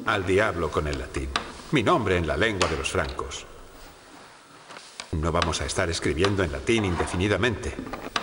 Al diablo con el latín. Mi nombre en la lengua de los francos. No vamos a estar escribiendo en latín indefinidamente.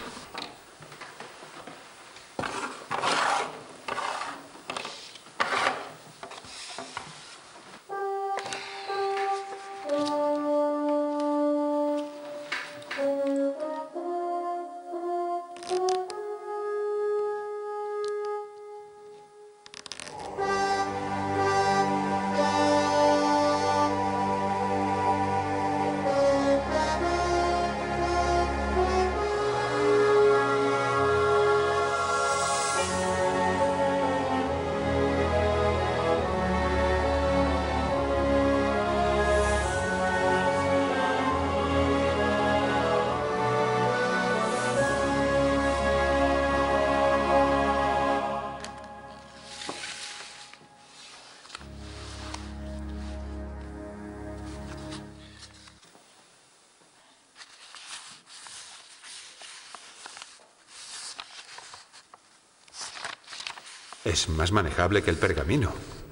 Es más manejable que el pergamino.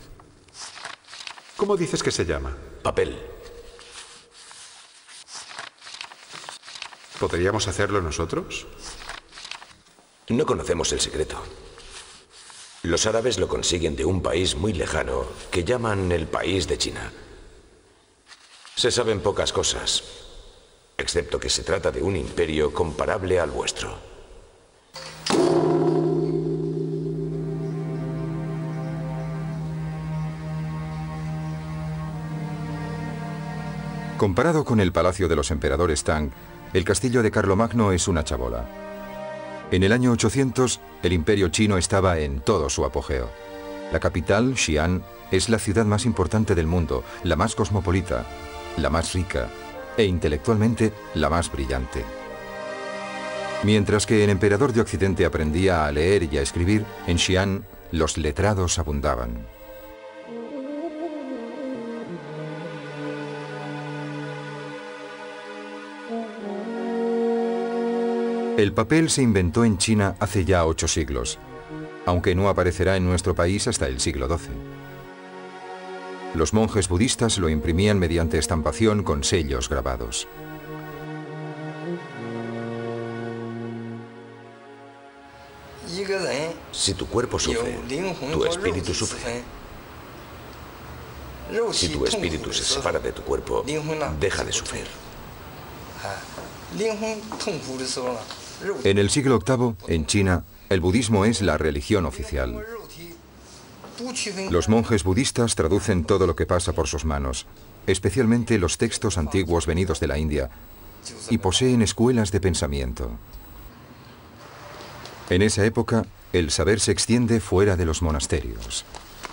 ¿Cómo dices que se llama? Papel. ¿Podríamos hacerlo nosotros? No conocemos el secreto. Los árabes lo consiguen de un país muy lejano que llaman el país de China. Se saben pocas cosas, excepto que se trata de un imperio comparable al vuestro. Comparado con el palacio de los emperadores Tang, el castillo de Carlomagno es una chabola. En el año 800, el imperio chino estaba en todo su apogeo. La capital, Xi'an, es la ciudad más importante del mundo, la más cosmopolita, la más rica e intelectualmente la más brillante. Mientras que el emperador de Occidente aprendía a leer y a escribir, en Xi'an los letrados abundaban. El papel se inventó en China hace ya 8 siglos, aunque no aparecerá en nuestro país hasta el siglo XII. Los monjes budistas lo imprimían mediante estampación con sellos grabados. Si tu cuerpo sufre, tu espíritu sufre. Si tu espíritu se separa de tu cuerpo, deja de sufrir. En el siglo VIII, en China, el budismo es la religión oficial. Los monjes budistas traducen todo lo que pasa por sus manos, especialmente los textos antiguos venidos de la India, y poseen escuelas de pensamiento. En esa época, el saber se extiende fuera de los monasterios.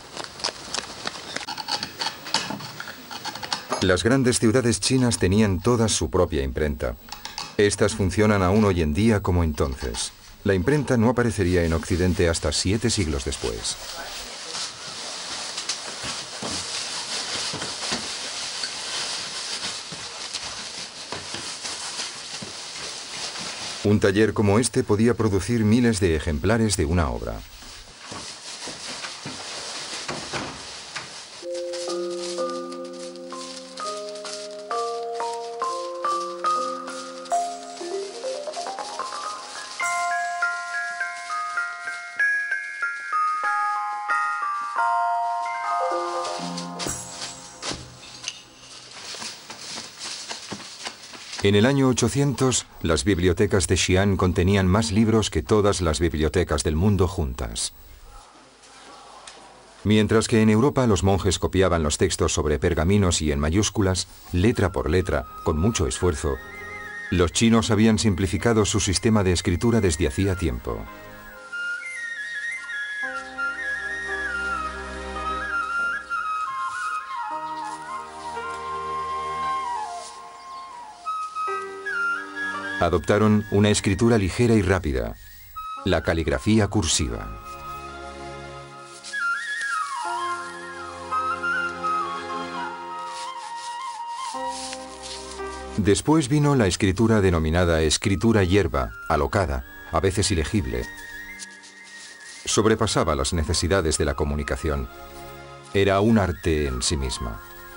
Las grandes ciudades chinas tenían todas su propia imprenta. Estas funcionan aún hoy en día como entonces. La imprenta no aparecería en Occidente hasta 7 siglos después. Un taller como este podía producir miles de ejemplares de una obra. En el año 800, las bibliotecas de Xi'an contenían más libros que todas las bibliotecas del mundo juntas. Mientras que en Europa los monjes copiaban los textos sobre pergaminos y en mayúsculas, letra por letra, con mucho esfuerzo, los chinos habían simplificado su sistema de escritura desde hacía tiempo. Adoptaron una escritura ligera y rápida, la caligrafía cursiva. Después vino la escritura denominada escritura hierba, alocada, a veces ilegible. Sobrepasaba las necesidades de la comunicación. era un arte en sí misma.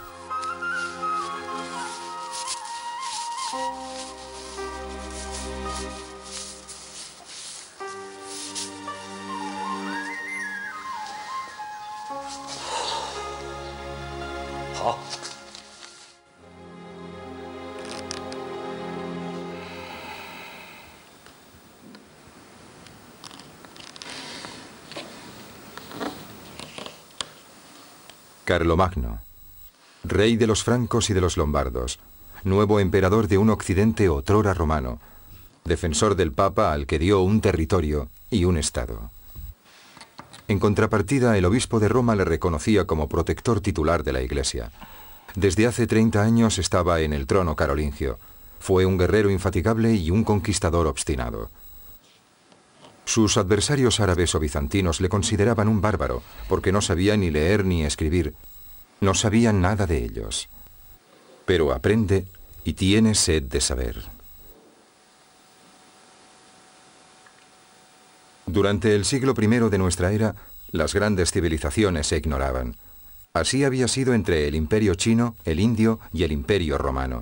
Carlomagno, rey de los francos y de los lombardos, nuevo emperador de un occidente otrora romano, defensor del Papa al que dio un territorio y un estado. En contrapartida, el obispo de Roma le reconocía como protector titular de la Iglesia. Desde hace 30 años estaba en el trono carolingio. Fue un guerrero infatigable y un conquistador obstinado. Sus adversarios árabes o bizantinos le consideraban un bárbaro, porque no sabía ni leer ni escribir. No sabían nada de ellos. Pero aprende y tiene sed de saber. Durante el siglo I de nuestra era, las grandes civilizaciones se ignoraban. Así había sido entre el Imperio chino, el indio y el Imperio romano.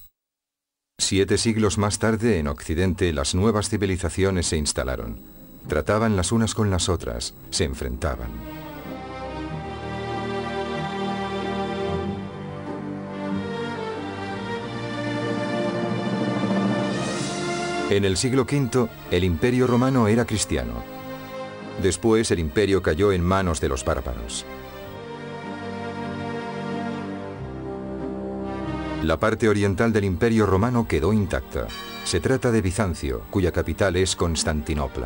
7 siglos más tarde, en Occidente, las nuevas civilizaciones se instalaron. Trataban las unas con las otras, se enfrentaban. En el siglo V, el Imperio romano era cristiano. Después, el imperio cayó en manos de los bárbaros. La parte oriental del Imperio romano quedó intacta. Se trata de Bizancio, cuya capital es Constantinopla.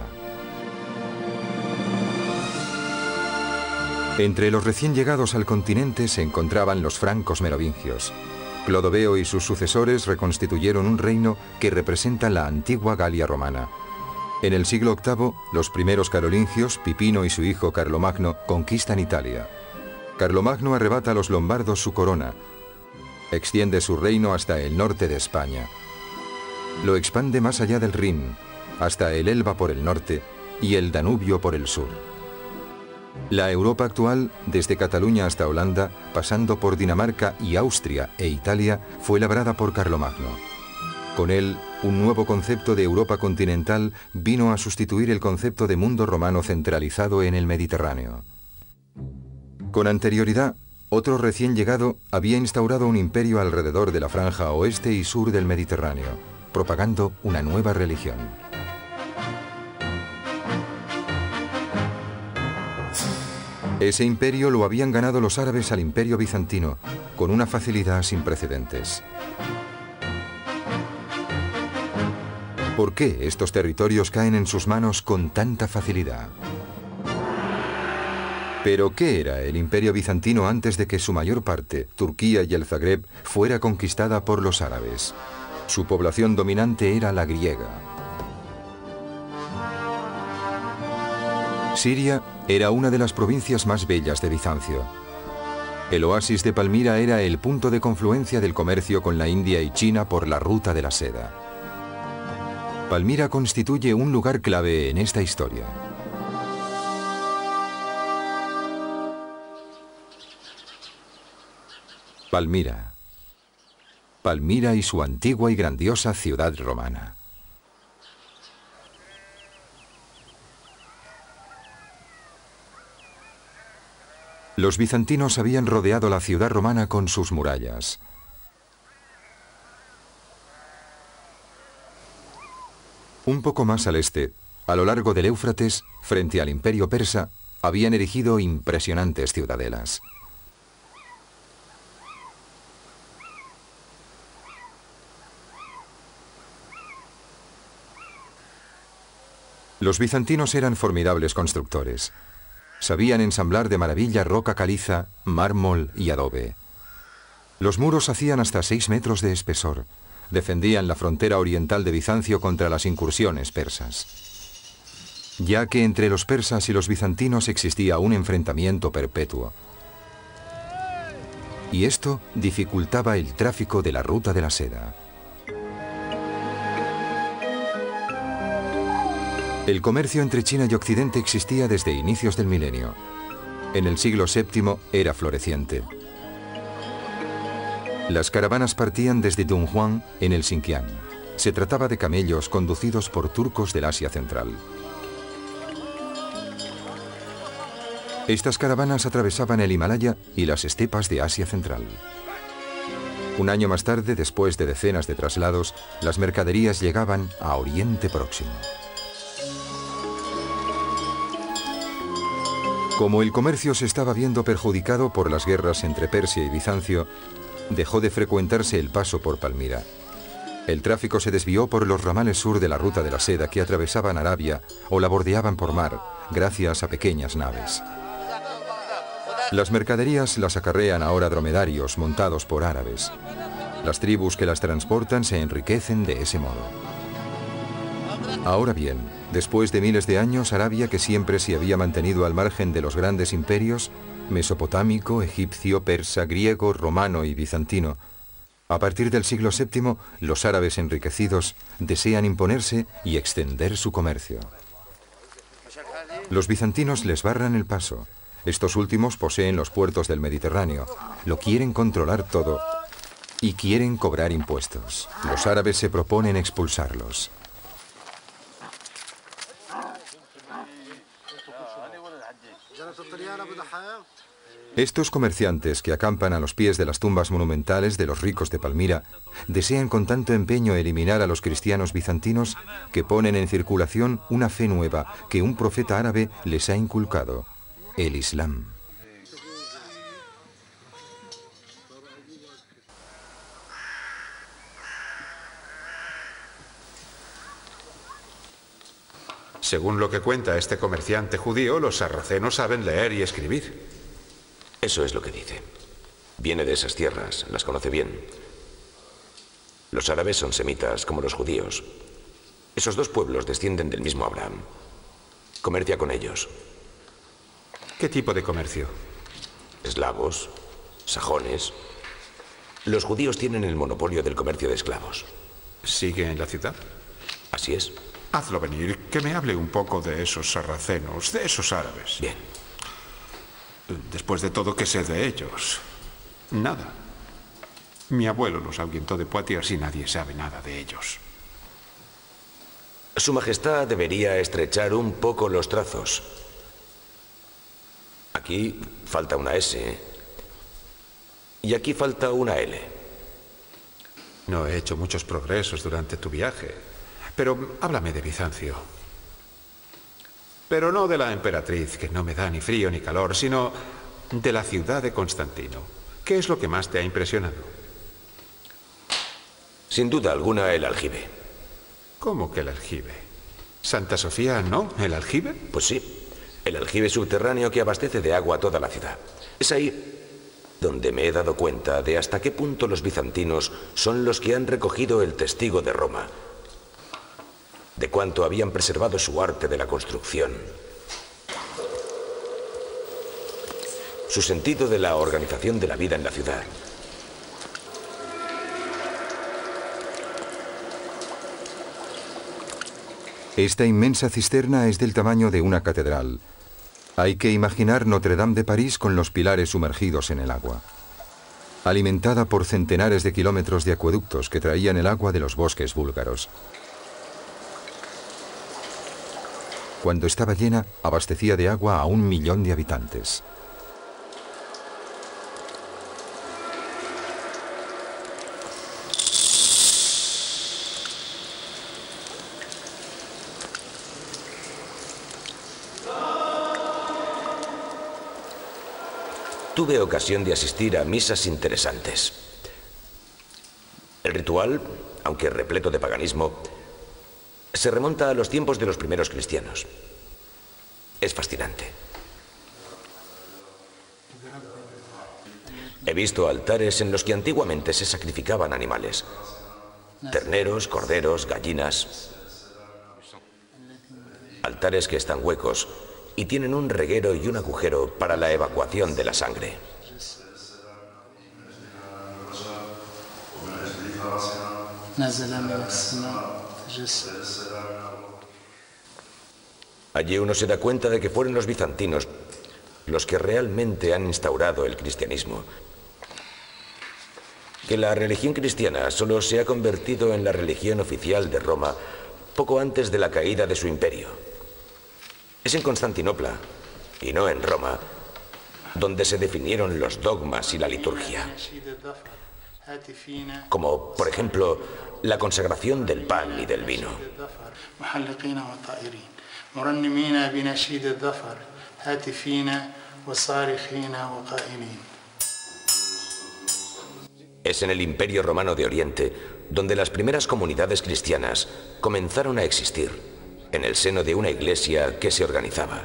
Entre los recién llegados al continente se encontraban los francos merovingios. Clodoveo y sus sucesores reconstituyeron un reino que representa la antigua Galia romana. En el siglo VIII, los primeros carolingios, Pipino y su hijo Carlomagno, conquistan Italia. Carlomagno arrebata a los lombardos su corona. Extiende su reino hasta el norte de España. Lo expande más allá del Rin, hasta el Elba por el norte y el Danubio por el sur. La Europa actual, desde Cataluña hasta Holanda, pasando por Dinamarca y Austria e Italia, fue labrada por Carlomagno. Con él, un nuevo concepto de Europa continental vino a sustituir el concepto de mundo romano centralizado en el Mediterráneo. Con anterioridad, otro recién llegado había instaurado un imperio alrededor de la franja oeste y sur del Mediterráneo, propagando una nueva religión. Ese imperio lo habían ganado los árabes al imperio bizantino, con una facilidad sin precedentes. ¿Por qué estos territorios caen en sus manos con tanta facilidad? ¿Pero qué era el imperio bizantino antes de que su mayor parte, Turquía y el Zagreb, fuera conquistada por los árabes? Su población dominante era la griega. Siria era una de las provincias más bellas de Bizancio. El oasis de Palmira era el punto de confluencia del comercio con la India y China por la ruta de la seda. Palmira constituye un lugar clave en esta historia. Palmira. Palmira y su antigua y grandiosa ciudad romana. Los bizantinos habían rodeado la ciudad romana con sus murallas. Un poco más al este, a lo largo del Éufrates, frente al imperio persa, habían erigido impresionantes ciudadelas. Los bizantinos eran formidables constructores. Sabían ensamblar de maravilla roca caliza, mármol y adobe. Los muros hacían hasta 6 metros de espesor. Defendían la frontera oriental de Bizancio contra las incursiones persas. Ya que entre los persas y los bizantinos existía un enfrentamiento perpetuo. Y esto dificultaba el tráfico de la ruta de la seda. El comercio entre China y Occidente existía desde inicios del milenio. En el siglo VII era floreciente. Las caravanas partían desde Dunhuang en el Xinjiang. Se trataba de camellos conducidos por turcos del Asia Central. Estas caravanas atravesaban el Himalaya y las estepas de Asia Central. Un año más tarde, después de decenas de traslados, las mercaderías llegaban a Oriente Próximo. Como el comercio se estaba viendo perjudicado por las guerras entre Persia y Bizancio, dejó de frecuentarse el paso por Palmira. El tráfico se desvió por los ramales sur de la ruta de la seda que atravesaban Arabia o la bordeaban por mar, gracias a pequeñas naves. Las mercaderías las acarrean ahora dromedarios montados por árabes. Las tribus que las transportan se enriquecen de ese modo. Ahora bien, después de miles de años, Arabia, que siempre se había mantenido al margen de los grandes imperios, mesopotámico, egipcio, persa, griego, romano y bizantino, a partir del siglo VII, los árabes enriquecidos desean imponerse y extender su comercio. Los bizantinos les barran el paso. Estos últimos poseen los puertos del Mediterráneo, lo quieren controlar todo y quieren cobrar impuestos. Los árabes se proponen expulsarlos. Estos comerciantes que acampan a los pies de las tumbas monumentales de los ricos de Palmira desean con tanto empeño eliminar a los cristianos bizantinos que ponen en circulación una fe nueva que un profeta árabe les ha inculcado: el Islam. Según lo que cuenta este comerciante judío, los sarracenos saben leer y escribir. Eso es lo que dice. Viene de esas tierras, las conoce bien. Los árabes son semitas, como los judíos. Esos dos pueblos descienden del mismo Abraham. Comercia con ellos. ¿Qué tipo de comercio? Eslavos, sajones. Los judíos tienen el monopolio del comercio de esclavos. ¿Sigue en la ciudad? Así es. Hazlo venir, que me hable un poco de esos sarracenos, de esos árabes. Bien. Después de todo, ¿qué sé de ellos? Nada. Mi abuelo los ahuyentó de Poitiers y nadie sabe nada de ellos. Su Majestad debería estrechar un poco los trazos. Aquí falta una S. Y aquí falta una L. No he hecho muchos progresos durante tu viaje. Pero háblame de Bizancio. Pero no de la emperatriz, que no me da ni frío ni calor, sino de la ciudad de Constantino. ¿Qué es lo que más te ha impresionado? Sin duda alguna, el aljibe. ¿Cómo que el aljibe? ¿Santa Sofía no? ¿El aljibe? Pues sí, el aljibe subterráneo que abastece de agua a toda la ciudad. Es ahí donde me he dado cuenta de hasta qué punto los bizantinos son los que han recogido el testigo de Roma, de cuánto habían preservado su arte de la construcción, su sentido de la organización de la vida en la ciudad. Esta inmensa cisterna es del tamaño de una catedral. Hay que imaginar Notre Dame de París con los pilares sumergidos en el agua. Alimentada por centenares de kilómetros de acueductos que traían el agua de los bosques búlgaros. Cuando estaba llena, abastecía de agua a 1 millón de habitantes. Tuve ocasión de asistir a misas interesantes. El ritual, aunque repleto de paganismo, se remonta a los tiempos de los primeros cristianos. Es fascinante. He visto altares en los que antiguamente se sacrificaban animales. Terneros, corderos, gallinas. Altares que están huecos y tienen un reguero y un agujero para la evacuación de la sangre. Allí uno se da cuenta de que fueron los bizantinos los que realmente han instaurado el cristianismo, que la religión cristiana solo se ha convertido en la religión oficial de Roma poco antes de la caída de su imperio. Es en Constantinopla, y no en Roma, donde se definieron los dogmas y la liturgia, como, por ejemplo, la consagración del pan y del vino. Es en el Imperio Romano de Oriente donde las primeras comunidades cristianas comenzaron a existir, en el seno de una iglesia que se organizaba.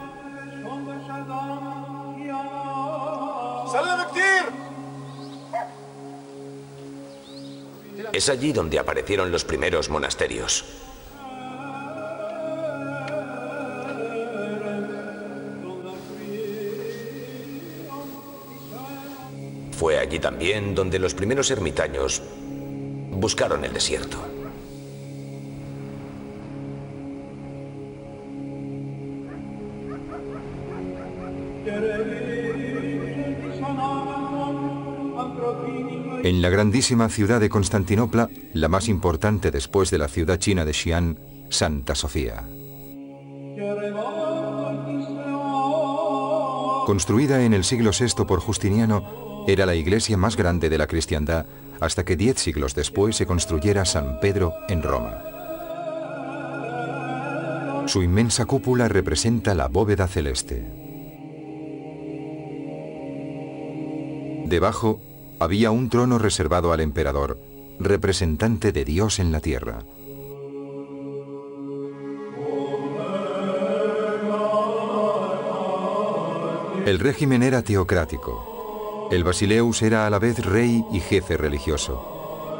Es allí donde aparecieron los primeros monasterios. Fue allí también donde los primeros ermitaños buscaron el desierto. En la grandísima ciudad de Constantinopla, la más importante después de la ciudad china de Xi'an, Santa Sofía. Construida en el siglo VI por Justiniano, era la iglesia más grande de la cristiandad hasta que 10 siglos después se construyera San Pedro en Roma. Su inmensa cúpula representa la bóveda celeste. Debajo había un trono reservado al emperador, representante de Dios en la tierra. El régimen era teocrático. El basileus era a la vez rey y jefe religioso.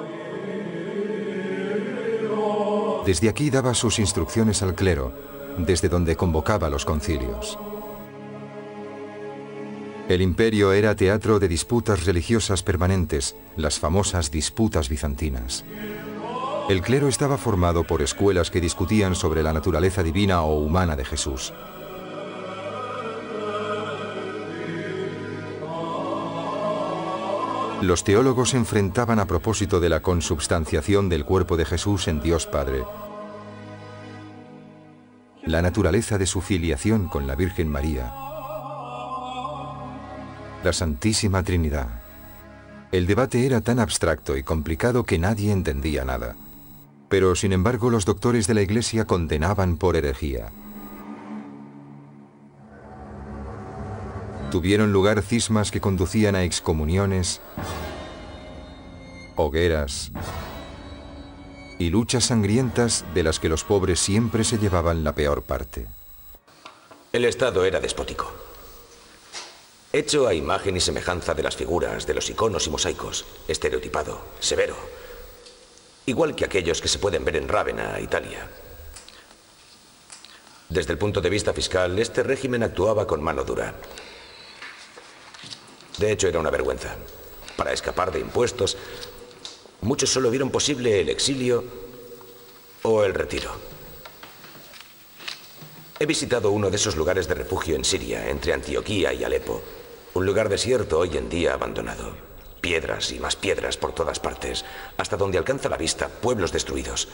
Desde aquí daba sus instrucciones al clero, desde donde convocaba los concilios. El imperio era teatro de disputas religiosas permanentes, las famosas disputas bizantinas. El clero estaba formado por escuelas que discutían sobre la naturaleza divina o humana de Jesús. Los teólogos se enfrentaban a propósito de la consubstanciación del cuerpo de Jesús en Dios Padre, la naturaleza de su filiación con la Virgen María, la Santísima Trinidad. El debate era tan abstracto y complicado que nadie entendía nada. Pero, sin embargo, los doctores de la Iglesia condenaban por herejía. Tuvieron lugar cismas que conducían a excomuniones, hogueras y luchas sangrientas de las que los pobres siempre se llevaban la peor parte. El Estado era despótico, hecho a imagen y semejanza de las figuras, de los iconos y mosaicos, estereotipado, severo, igual que aquellos que se pueden ver en Rávena, Italia. Desde el punto de vista fiscal, este régimen actuaba con mano dura. De hecho, era una vergüenza. Para escapar de impuestos, muchos solo vieron posible el exilio o el retiro. He visitado uno de esos lugares de refugio en Siria, entre Antioquía y Alepo. Un lugar desierto hoy en día abandonado. Piedras y más piedras por todas partes, hasta donde alcanza la vista, pueblos destruidos.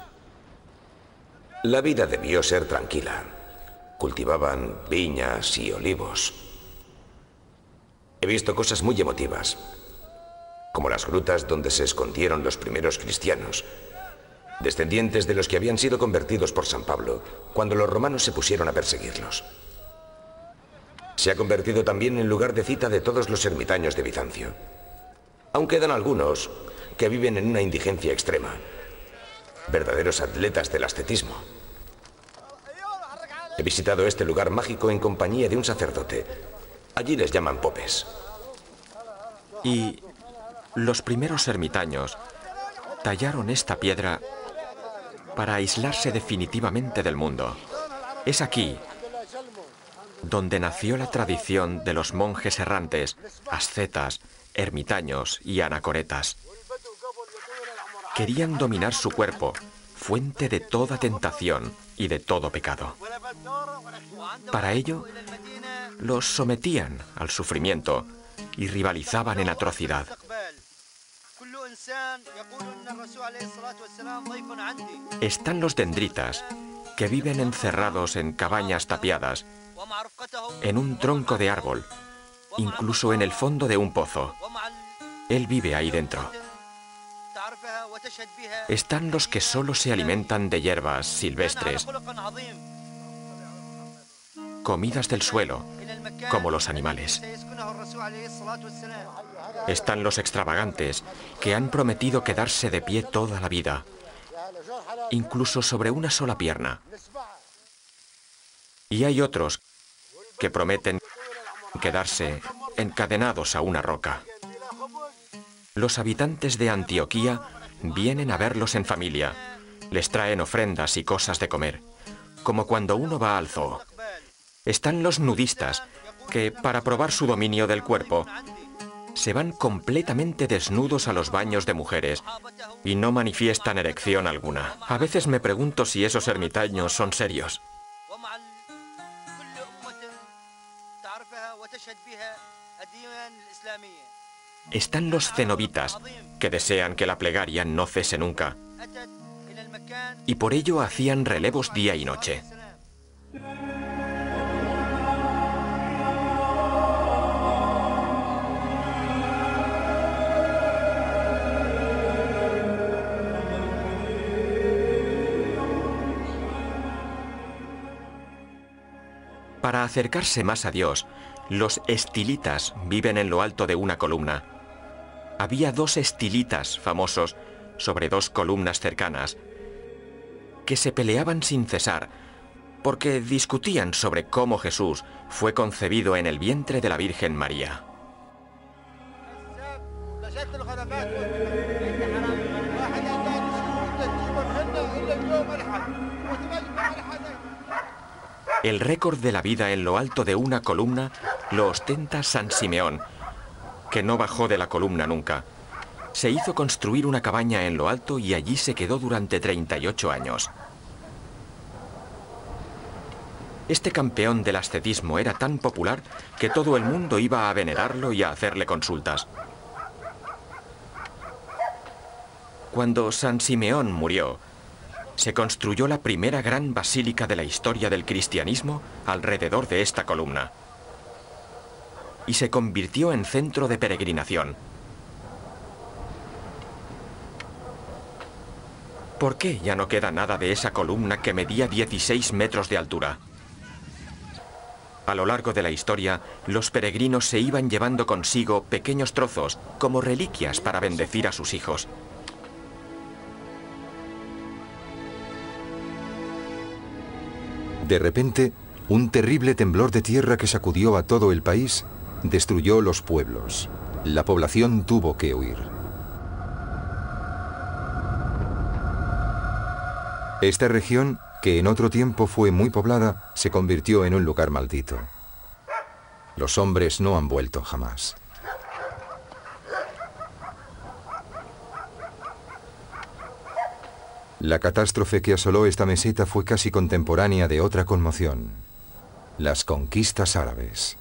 La vida debió ser tranquila. Cultivaban viñas y olivos. He visto cosas muy emotivas, como las grutas donde se escondieron los primeros cristianos, descendientes de los que habían sido convertidos por San Pablo cuando los romanos se pusieron a perseguirlos. Se ha convertido también en lugar de cita de todos los ermitaños de Bizancio. Aún quedan algunos que viven en una indigencia extrema, verdaderos atletas del ascetismo. He visitado este lugar mágico en compañía de un sacerdote. Allí les llaman popes. Y los primeros ermitaños tallaron esta piedra para aislarse definitivamente del mundo. Es aquí donde nació la tradición de los monjes errantes, ascetas, ermitaños y anacoretas. Querían dominar su cuerpo, fuente de toda tentación y de todo pecado. Para ello, los sometían al sufrimiento y rivalizaban en atrocidad. Están los dendritas, que viven encerrados en cabañas tapiadas, en un tronco de árbol, incluso en el fondo de un pozo. Él vive ahí dentro. Están los que solo se alimentan de hierbas silvestres, comidas del suelo, como los animales. Están los extravagantes, que han prometido quedarse de pie toda la vida, incluso sobre una sola pierna. Y hay otros que prometen quedarse encadenados a una roca. Los habitantes de Antioquía vienen a verlos en familia. Les traen ofrendas y cosas de comer, como cuando uno va al zoo. Están los nudistas, que para probar su dominio del cuerpo, se van completamente desnudos a los baños de mujeres y no manifiestan erección alguna. A veces me pregunto si esos ermitaños son serios. Están los cenobitas, que desean que la plegaria no cese nunca, y por ello hacían relevos día y noche. Para acercarse más a Dios, los estilitas viven en lo alto de una columna. Había 2 estilitas famosos sobre 2 columnas cercanas que se peleaban sin cesar porque discutían sobre cómo Jesús fue concebido en el vientre de la Virgen María. El récord de la vida en lo alto de una columna lo ostenta San Simeón, que no bajó de la columna nunca. Se hizo construir una cabaña en lo alto y allí se quedó durante 38 años. Este campeón del ascetismo era tan popular que todo el mundo iba a venerarlo y a hacerle consultas. Cuando San Simeón murió, se construyó la primera gran basílica de la historia del cristianismo alrededor de esta columna. Y se convirtió en centro de peregrinación. ¿Por qué ya no queda nada de esa columna que medía 16 metros de altura? A lo largo de la historia, los peregrinos se iban llevando consigo pequeños trozos como reliquias para bendecir a sus hijos. De repente, un terrible temblor de tierra que sacudió a todo el país destruyó los pueblos. La población tuvo que huir. Esta región, que en otro tiempo fue muy poblada, se convirtió en un lugar maldito. Los hombres no han vuelto jamás. La catástrofe que asoló esta meseta fue casi contemporánea de otra conmoción: las conquistas árabes.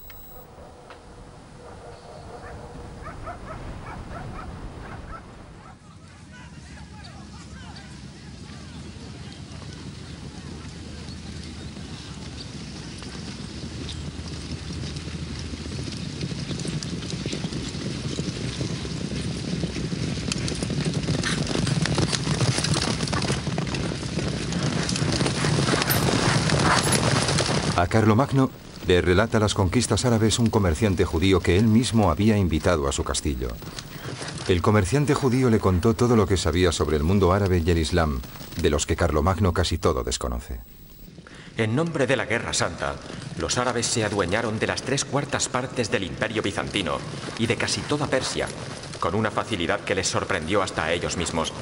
A Carlomagno le relata las conquistas árabes un comerciante judío que él mismo había invitado a su castillo. El comerciante judío le contó todo lo que sabía sobre el mundo árabe y el Islam, de los que Carlomagno casi todo desconoce. En nombre de la Guerra Santa, los árabes se adueñaron de las 3/4 partes del Imperio Bizantino y de casi toda Persia, con una facilidad que les sorprendió hasta a ellos mismos.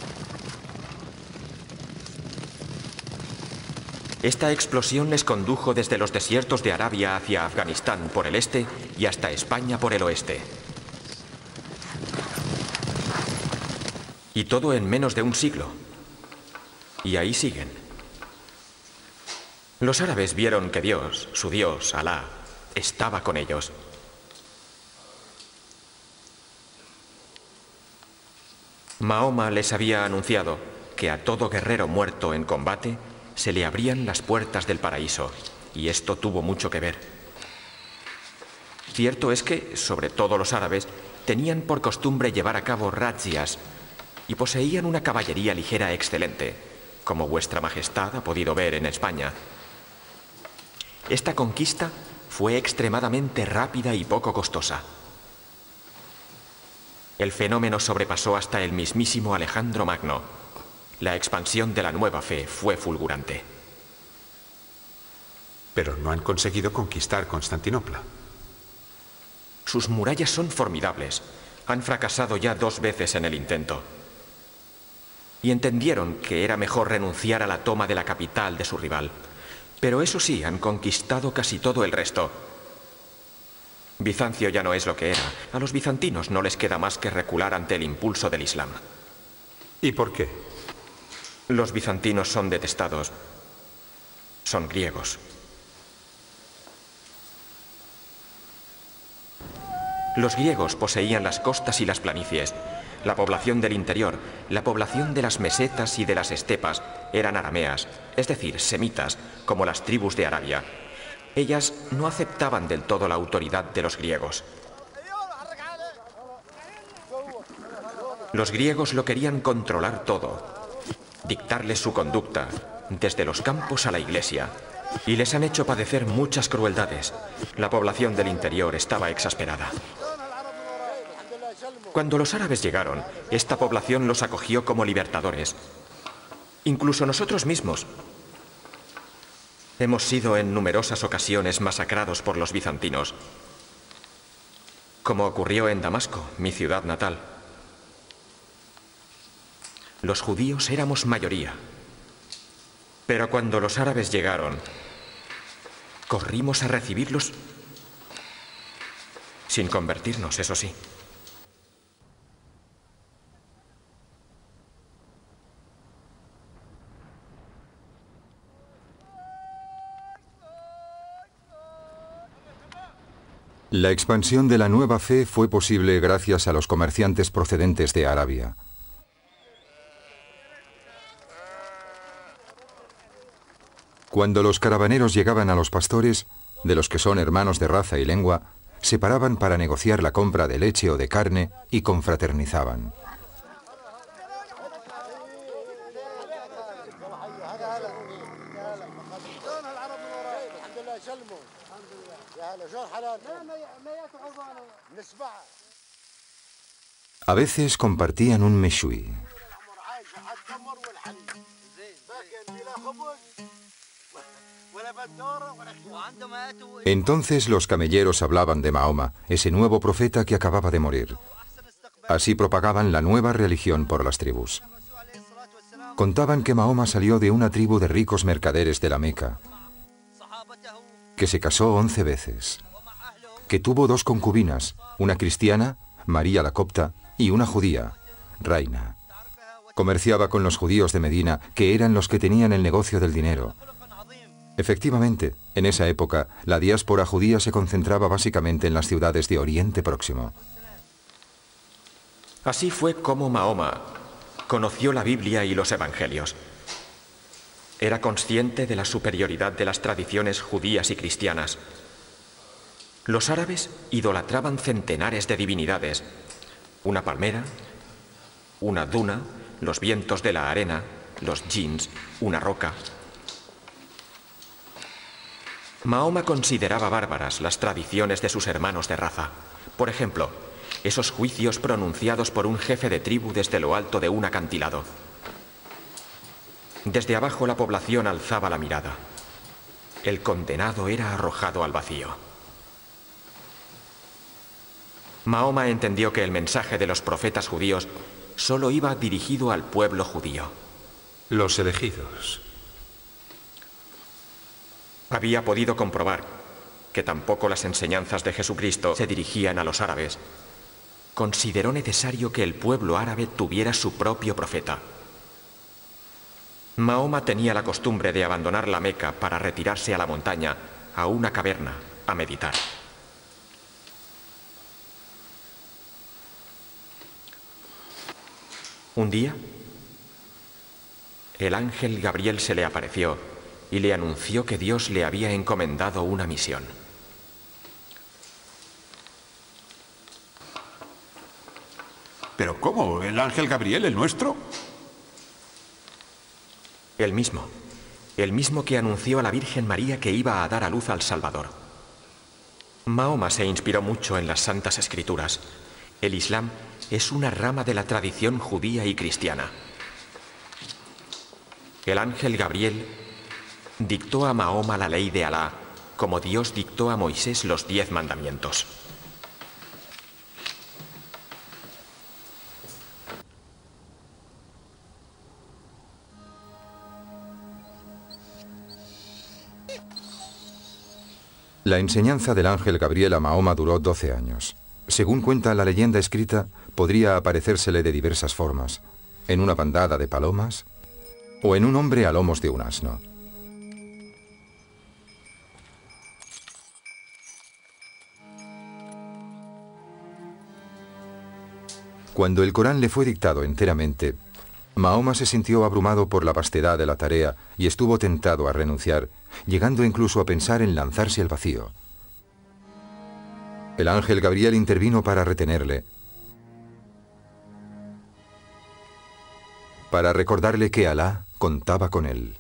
Esta explosión les condujo desde los desiertos de Arabia hacia Afganistán por el este y hasta España por el oeste. Y todo en menos de un siglo. Y ahí siguen. Los árabes vieron que Dios, su Dios, Alá, estaba con ellos. Mahoma les había anunciado que a todo guerrero muerto en combate se le abrían las puertas del paraíso, y esto tuvo mucho que ver. Cierto es que, sobre todo los árabes, tenían por costumbre llevar a cabo razzias y poseían una caballería ligera excelente, como vuestra majestad ha podido ver en España. Esta conquista fue extremadamente rápida y poco costosa. El fenómeno sobrepasó hasta el mismísimo Alejandro Magno. La expansión de la nueva fe fue fulgurante. Pero no han conseguido conquistar Constantinopla. Sus murallas son formidables. Han fracasado ya 2 veces en el intento. Y entendieron que era mejor renunciar a la toma de la capital de su rival. Pero eso sí, han conquistado casi todo el resto. Bizancio ya no es lo que era. A los bizantinos no les queda más que recular ante el impulso del Islam. ¿Y por qué? Los bizantinos son detestados. Son griegos. Los griegos poseían las costas y las planicies. La población del interior, la población de las mesetas y de las estepas eran arameas, es decir, semitas, como las tribus de Arabia. Ellas no aceptaban del todo la autoridad de los griegos. Los griegos lo querían controlar todo, dictarles su conducta, desde los campos a la iglesia, y les han hecho padecer muchas crueldades. La población del interior estaba exasperada. Cuando los árabes llegaron, esta población los acogió como libertadores. Incluso nosotros mismos hemos sido en numerosas ocasiones masacrados por los bizantinos, como ocurrió en Damasco, mi ciudad natal. Los judíos éramos mayoría, pero cuando los árabes llegaron, corrimos a recibirlos sin convertirnos, eso sí. La expansión de la nueva fe fue posible gracias a los comerciantes procedentes de Arabia. Cuando los caravaneros llegaban a los pastores, de los que son hermanos de raza y lengua, se paraban para negociar la compra de leche o de carne y confraternizaban. A veces compartían un meshui. Entonces los camelleros hablaban de Mahoma, ese nuevo profeta que acababa de morir. Así propagaban la nueva religión por las tribus. Contaban que Mahoma salió de una tribu de ricos mercaderes de la Meca, que se casó 11 veces, que tuvo 2 concubinas, una cristiana, María la Copta, y una judía, Raina. Comerciaba con los judíos de Medina, que eran los que tenían el negocio del dinero. Efectivamente, en esa época, la diáspora judía se concentraba básicamente en las ciudades de Oriente Próximo. Así fue como Mahoma conoció la Biblia y los Evangelios. Era consciente de la superioridad de las tradiciones judías y cristianas. Los árabes idolatraban centenares de divinidades: una palmera, una duna, los vientos de la arena, los djinns, una roca. Mahoma consideraba bárbaras las tradiciones de sus hermanos de raza. Por ejemplo, esos juicios pronunciados por un jefe de tribu desde lo alto de un acantilado. Desde abajo la población alzaba la mirada. El condenado era arrojado al vacío. Mahoma entendió que el mensaje de los profetas judíos solo iba dirigido al pueblo judío. Los elegidos. Había podido comprobar que tampoco las enseñanzas de Jesucristo se dirigían a los árabes. Consideró necesario que el pueblo árabe tuviera su propio profeta. Mahoma tenía la costumbre de abandonar la Meca para retirarse a la montaña, a una caverna, a meditar. Un día, el ángel Gabriel se le apareció y le anunció que Dios le había encomendado una misión. ¿Pero cómo? ¿El ángel Gabriel, el nuestro? El mismo que anunció a la Virgen María que iba a dar a luz al Salvador. Mahoma se inspiró mucho en las Santas Escrituras. El Islam es una rama de la tradición judía y cristiana. El ángel Gabriel dictó a Mahoma la ley de Alá, como Dios dictó a Moisés los 10 mandamientos. La enseñanza del ángel Gabriel a Mahoma duró 12 años. Según cuenta la leyenda escrita, podría aparecérsele de diversas formas, en una bandada de palomas o en un hombre a lomos de un asno. Cuando el Corán le fue dictado enteramente, Mahoma se sintió abrumado por la vastedad de la tarea y estuvo tentado a renunciar, llegando incluso a pensar en lanzarse al vacío. El ángel Gabriel intervino para retenerle, para recordarle que Alá contaba con él.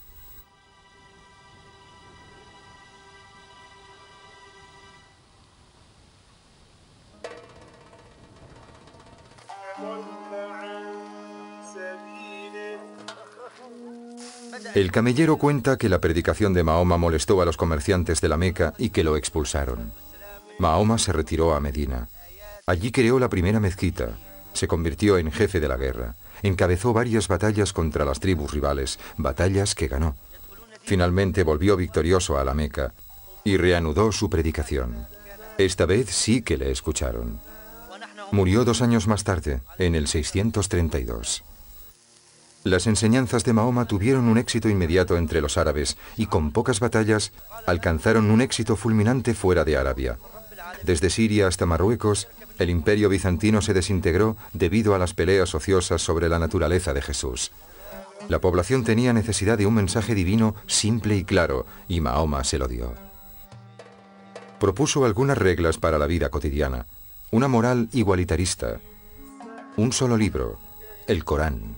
El camellero cuenta que la predicación de Mahoma molestó a los comerciantes de la Meca y que lo expulsaron. Mahoma se retiró a Medina. Allí creó la primera mezquita, se convirtió en jefe de la guerra, encabezó varias batallas contra las tribus rivales, batallas que ganó. Finalmente volvió victorioso a la Meca y reanudó su predicación. Esta vez sí que le escucharon. Murió 2 años más tarde, en el 632. Las enseñanzas de Mahoma tuvieron un éxito inmediato entre los árabes y con pocas batallas alcanzaron un éxito fulminante fuera de Arabia. Desde Siria hasta Marruecos, el imperio bizantino se desintegró debido a las peleas ociosas sobre la naturaleza de Jesús. La población tenía necesidad de un mensaje divino simple y claro, y Mahoma se lo dio. Propuso algunas reglas para la vida cotidiana, una moral igualitarista, un solo libro, el Corán,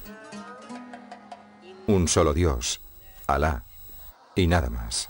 un solo Dios, Alá, y nada más.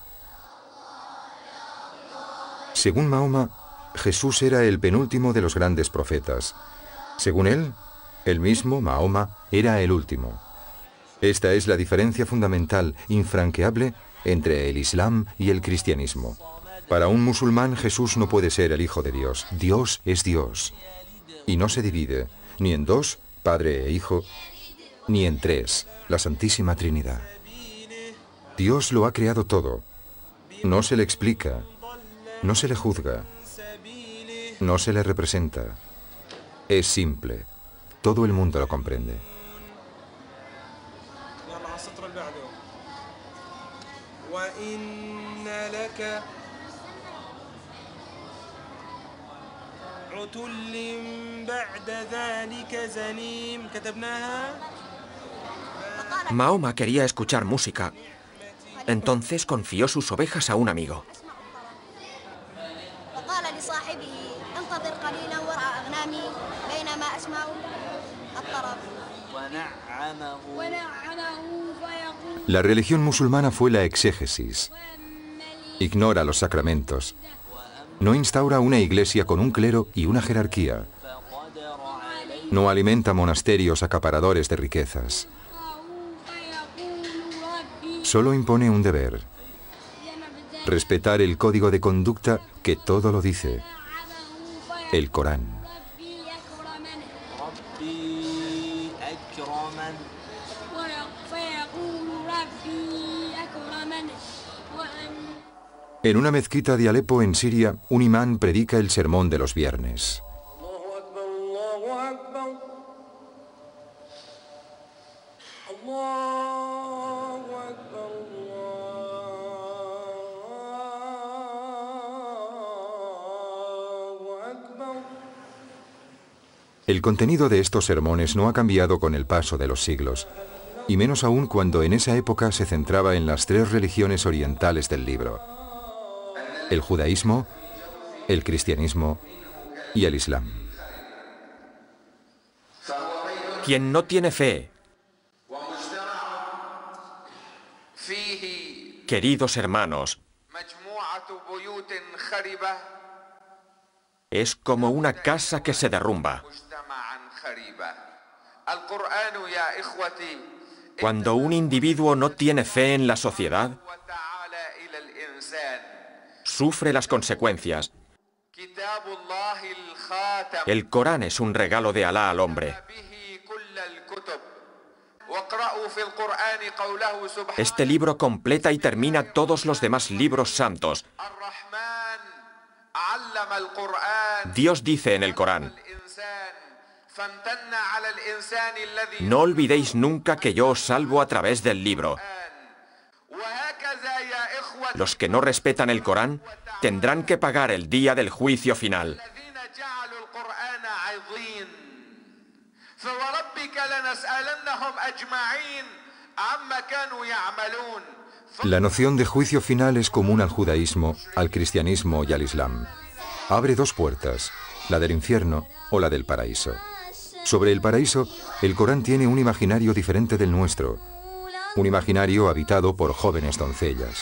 Según Mahoma, Jesús era el penúltimo de los grandes profetas. Según él mismo, Mahoma, era el último. Esta es la diferencia fundamental, infranqueable, entre el Islam y el cristianismo. Para un musulmán, Jesús no puede ser el Hijo de Dios. Dios es Dios. Y no se divide, ni en 2, Padre e Hijo, ni en 3, la Santísima Trinidad. Dios lo ha creado todo. No se le explica, no se le juzga, no se le representa. Es simple. Todo el mundo lo comprende. Mahoma quería escuchar música. Entonces confió sus ovejas a un amigo. La religión musulmana fue la exégesis. Ignora los sacramentos. No instaura una iglesia con un clero y una jerarquía. No alimenta monasterios acaparadores de riquezas. Solo impone un deber: respetar el código de conducta que todo lo dice, el Corán. En una mezquita de Alepo, en Siria, un imán predica el sermón de los viernes. El contenido de estos sermones no ha cambiado con el paso de los siglos, y menos aún cuando en esa época se centraba en las tres religiones orientales del libro: el judaísmo, el cristianismo y el islam. Quien no tiene fe, queridos hermanos, es como una casa que se derrumba. Cuando un individuo no tiene fe en la sociedad, sufre las consecuencias. El Corán es un regalo de Alá al hombre. Este libro completa y termina todos los demás libros santos. Dios dice en el Corán: no olvidéis nunca que yo os salvo a través del libro. Los que no respetan el Corán tendrán que pagar el día del juicio final. La noción de juicio final es común al judaísmo, al cristianismo y al islam. Abre dos puertas, la del infierno o la del paraíso. Sobre el paraíso, el Corán tiene un imaginario diferente del nuestro, un imaginario habitado por jóvenes doncellas.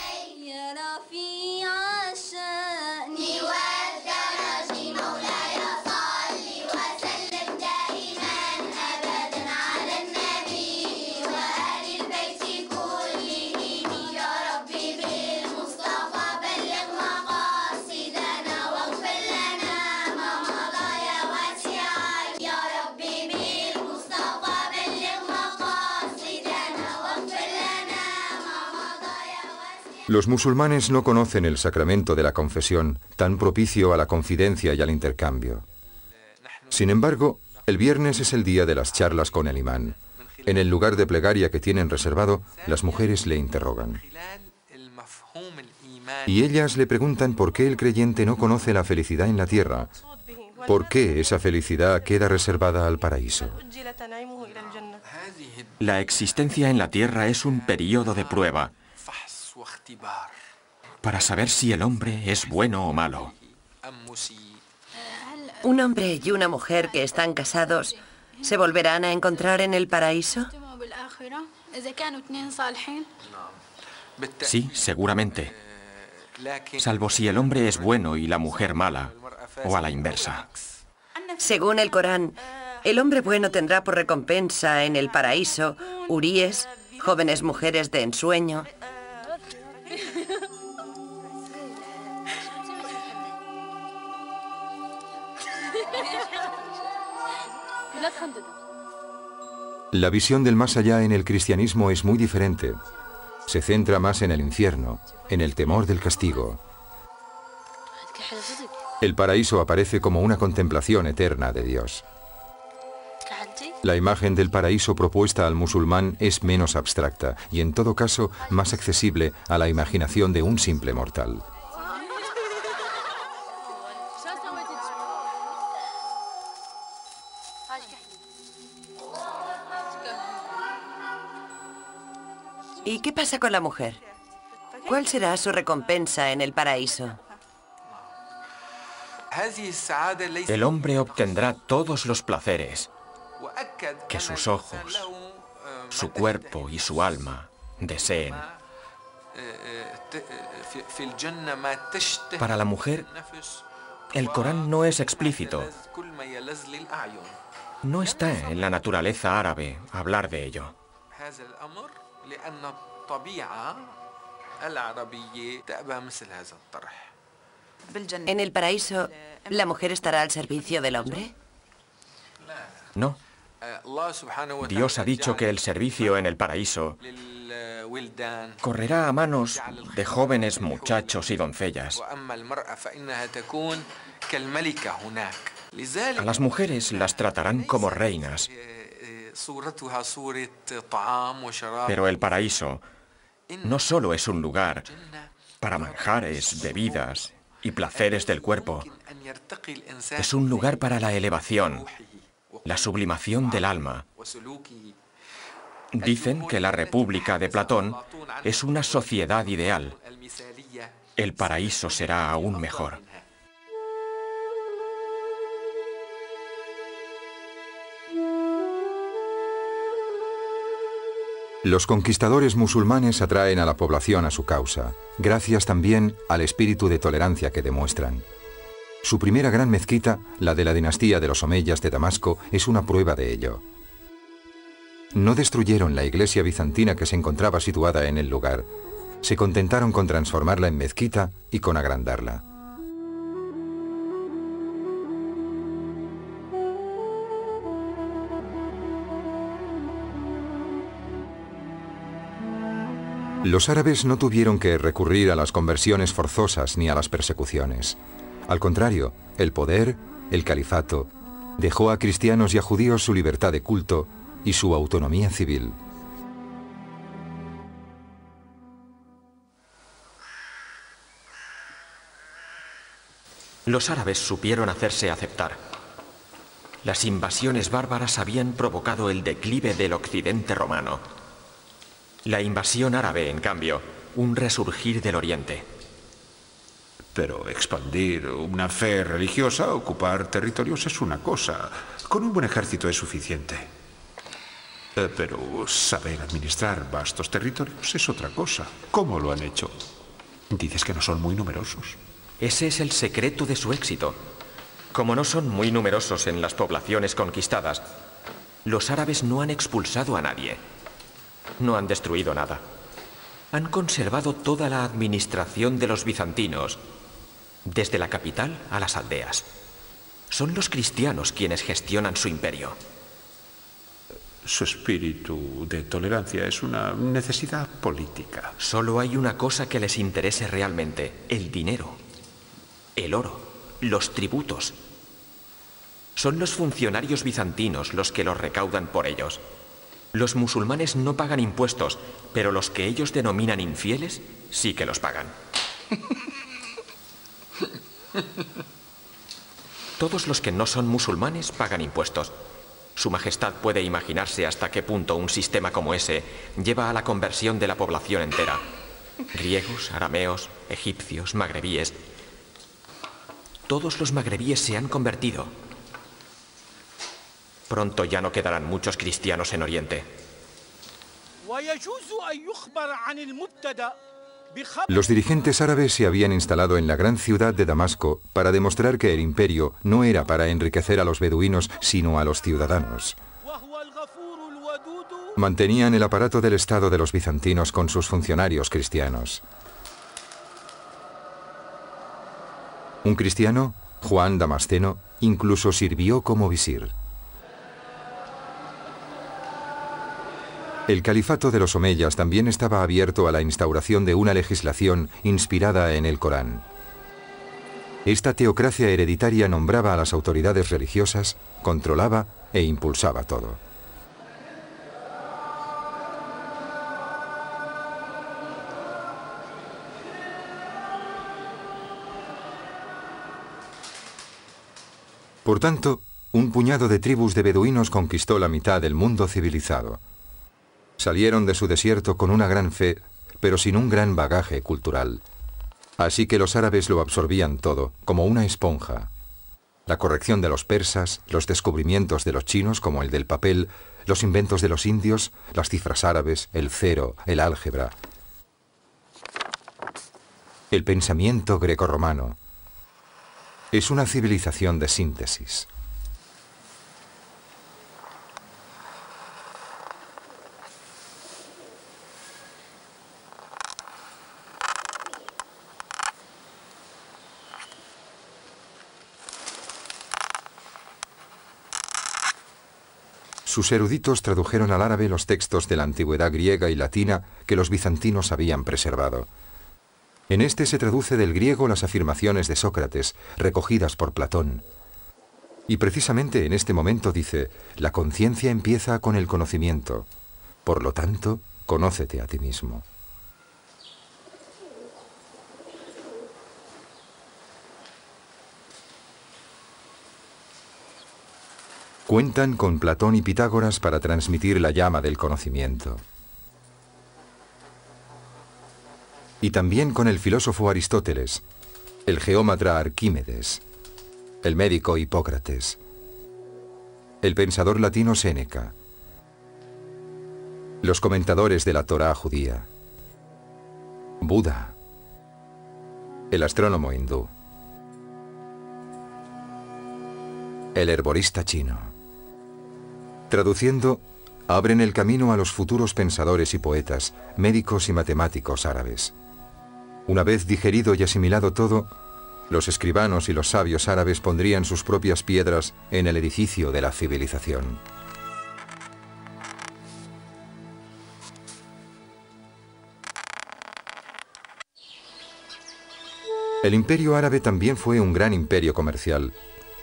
Los musulmanes no conocen el sacramento de la confesión, tan propicio a la confidencia y al intercambio. Sin embargo, el viernes es el día de las charlas con el imán. En el lugar de plegaria que tienen reservado, las mujeres le interrogan. Y ellas le preguntan por qué el creyente no conoce la felicidad en la tierra, por qué esa felicidad queda reservada al paraíso. La existencia en la tierra es un periodo de prueba para saber si el hombre es bueno o malo. ¿Un hombre y una mujer que están casados se volverán a encontrar en el paraíso? Sí, seguramente. Salvo si el hombre es bueno y la mujer mala, o a la inversa. Según el Corán, el hombre bueno tendrá por recompensa en el paraíso huríes, jóvenes mujeres de ensueño. La visión del más allá en el cristianismo es muy diferente. Se centra más en el infierno, en el temor del castigo. El paraíso aparece como una contemplación eterna de Dios. La imagen del paraíso propuesta al musulmán es menos abstracta y, en todo caso, más accesible a la imaginación de un simple mortal. ¿Y qué pasa con la mujer? ¿Cuál será su recompensa en el paraíso? El hombre obtendrá todos los placeres que sus ojos, su cuerpo y su alma deseen. Para la mujer, el Corán no es explícito. No está en la naturaleza árabe hablar de ello. ¿En el paraíso la mujer estará al servicio del hombre? No. Dios ha dicho que el servicio en el paraíso correrá a manos de jóvenes muchachos y doncellas. A las mujeres las tratarán como reinas. Pero el paraíso no solo es un lugar para manjares, bebidas y placeres del cuerpo. Es un lugar para la elevación, la sublimación del alma. Dicen que la República de Platón es una sociedad ideal. El paraíso será aún mejor. Los conquistadores musulmanes atraen a la población a su causa, gracias también al espíritu de tolerancia que demuestran. Su primera gran mezquita, la de la dinastía de los Omeyas de Damasco, es una prueba de ello. No destruyeron la iglesia bizantina que se encontraba situada en el lugar. Se contentaron con transformarla en mezquita y con agrandarla. Los árabes no tuvieron que recurrir a las conversiones forzosas ni a las persecuciones. Al contrario, el poder, el califato, dejó a cristianos y a judíos su libertad de culto y su autonomía civil. Los árabes supieron hacerse aceptar. Las invasiones bárbaras habían provocado el declive del occidente romano. La invasión árabe, en cambio, un resurgir del oriente. Pero expandir una fe religiosa, ocupar territorios es una cosa. Con un buen ejército es suficiente. Pero saber administrar vastos territorios es otra cosa. ¿Cómo lo han hecho? Dices que no son muy numerosos. Ese es el secreto de su éxito. Como no son muy numerosos en las poblaciones conquistadas, los árabes no han expulsado a nadie. No han destruido nada. Han conservado toda la administración de los bizantinos, desde la capital a las aldeas. Son los cristianos quienes gestionan su imperio. Su espíritu de tolerancia es una necesidad política. Solo hay una cosa que les interese realmente: el dinero, el oro, los tributos. Son los funcionarios bizantinos los que los recaudan por ellos. Los musulmanes no pagan impuestos, pero los que ellos denominan infieles sí que los pagan. Todos los que no son musulmanes pagan impuestos. Su Majestad puede imaginarse hasta qué punto un sistema como ese lleva a la conversión de la población entera. Griegos, arameos, egipcios, magrebíes. Todos los magrebíes se han convertido. Pronto ya no quedarán muchos cristianos en Oriente. Los dirigentes árabes se habían instalado en la gran ciudad de Damasco para demostrar que el imperio no era para enriquecer a los beduinos, sino a los ciudadanos. Mantenían el aparato del Estado de los bizantinos con sus funcionarios cristianos. Un cristiano, Juan Damasceno, incluso sirvió como visir. El califato de los Omeyas también estaba abierto a la instauración de una legislación inspirada en el Corán. Esta teocracia hereditaria nombraba a las autoridades religiosas, controlaba e impulsaba todo. Por tanto, un puñado de tribus de beduinos conquistó la mitad del mundo civilizado. Salieron de su desierto con una gran fe, pero sin un gran bagaje cultural. Así que los árabes lo absorbían todo, como una esponja. La corrección de los persas, los descubrimientos de los chinos, como el del papel, los inventos de los indios, las cifras árabes, el cero, el álgebra. El pensamiento grecorromano. Es una civilización de síntesis. Sus eruditos tradujeron al árabe los textos de la antigüedad griega y latina que los bizantinos habían preservado. En este se traduce del griego las afirmaciones de Sócrates, recogidas por Platón. Y precisamente en este momento dice: la conciencia empieza con el conocimiento. Por lo tanto, conócete a ti mismo. Cuentan con Platón y Pitágoras para transmitir la llama del conocimiento. Y también con el filósofo Aristóteles, el geómatra Arquímedes, el médico Hipócrates, el pensador latino Séneca, los comentadores de la Torá judía, Buda, el astrónomo hindú, el herborista chino. Traduciendo, abren el camino a los futuros pensadores y poetas, médicos y matemáticos árabes. Una vez digerido y asimilado todo, los escribanos y los sabios árabes pondrían sus propias piedras en el edificio de la civilización. El imperio árabe también fue un gran imperio comercial.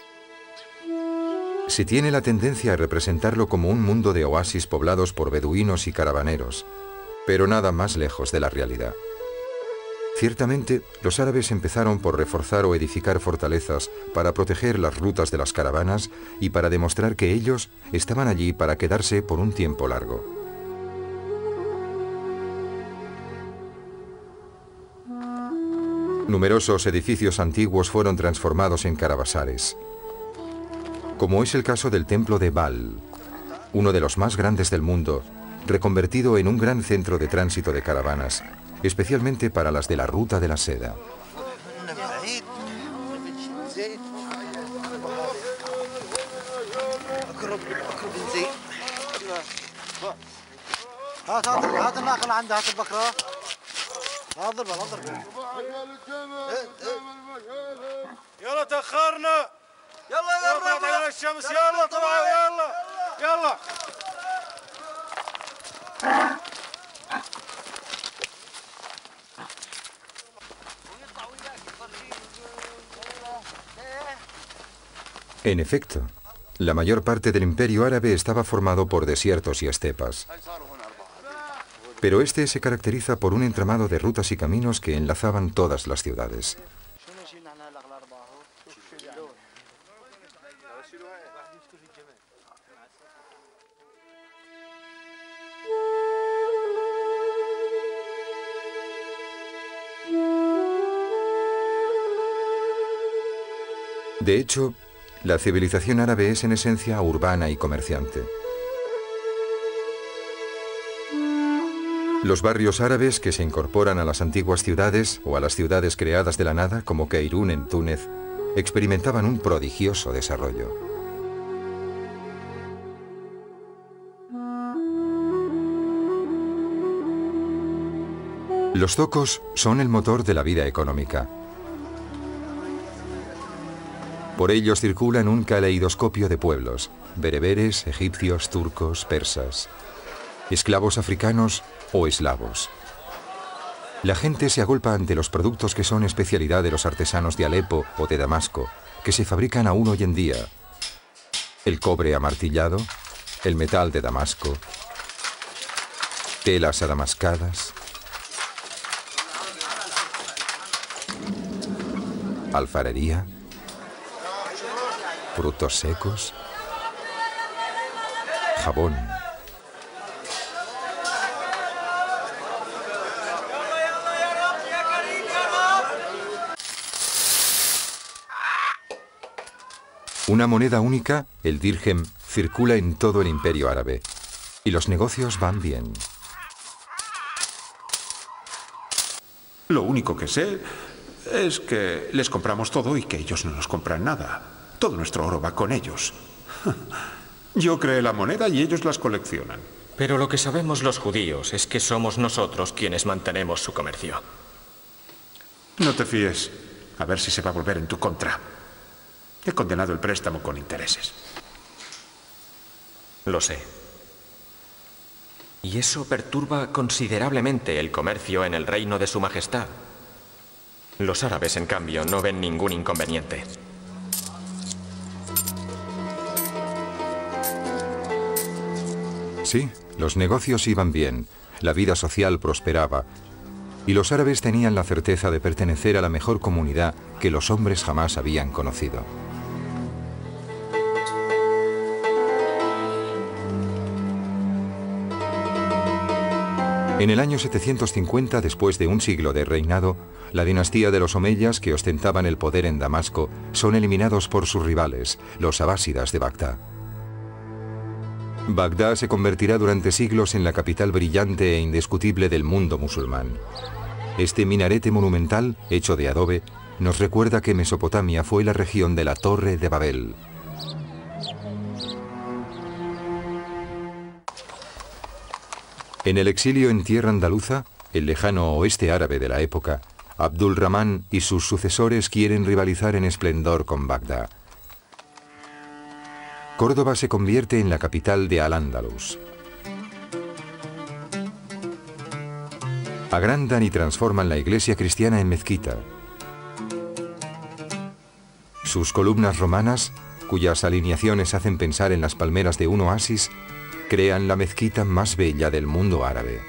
Se tiene la tendencia a representarlo como un mundo de oasis poblados por beduinos y caravaneros, pero nada más lejos de la realidad. Ciertamente, los árabes empezaron por reforzar o edificar fortalezas para proteger las rutas de las caravanas y para demostrar que ellos estaban allí para quedarse por un tiempo largo. Numerosos edificios antiguos fueron transformados en caravasares, como es el caso del templo de Baal, uno de los más grandes del mundo, reconvertido en un gran centro de tránsito de caravanas, especialmente para las de la ruta de la seda. En efecto, la mayor parte del imperio árabe estaba formado por desiertos y estepas. Pero este se caracteriza por un entramado de rutas y caminos que enlazaban todas las ciudades. De hecho, la civilización árabe es en esencia urbana y comerciante. Los barrios árabes que se incorporan a las antiguas ciudades o a las ciudades creadas de la nada, como Keirún en Túnez, experimentaban un prodigioso desarrollo. Los zocos son el motor de la vida económica. Por ellos circulan un caleidoscopio de pueblos: bereberes, egipcios, turcos, persas, esclavos africanos o eslavos. La gente se agolpa ante los productos que son especialidad de los artesanos de Alepo o de Damasco, que se fabrican aún hoy en día: el cobre amartillado, el metal de Damasco, telas adamascadas, alfarería, frutos secos, jabón. Una moneda única, el dirhem, circula en todo el imperio árabe, y los negocios van bien. Lo único que sé es que les compramos todo y que ellos no nos compran nada. Todo nuestro oro va con ellos. Yo creé la moneda y ellos las coleccionan. Pero lo que sabemos los judíos es que somos nosotros quienes mantenemos su comercio. No te fíes. A ver si se va a volver en tu contra. He condenado el préstamo con intereses. Lo sé. Y eso perturba considerablemente el comercio en el reino de su majestad. Los árabes, en cambio, no ven ningún inconveniente. Sí, los negocios iban bien, la vida social prosperaba, y los árabes tenían la certeza de pertenecer a la mejor comunidad que los hombres jamás habían conocido. En el año 750, después de un siglo de reinado, la dinastía de los omeyas, que ostentaban el poder en Damasco, son eliminados por sus rivales, los abásidas de Bagdad. Bagdad se convertirá durante siglos en la capital brillante e indiscutible del mundo musulmán. Este minarete monumental, hecho de adobe, nos recuerda que Mesopotamia fue la región de la Torre de Babel. En el exilio en tierra andaluza, el lejano oeste árabe de la época, Abdul Rahman y sus sucesores quieren rivalizar en esplendor con Bagdad. Córdoba se convierte en la capital de Al-Ándalus. Agrandan y transforman la iglesia cristiana en mezquita. Sus columnas romanas, cuyas alineaciones hacen pensar en las palmeras de un oasis, crean la mezquita más bella del mundo árabe.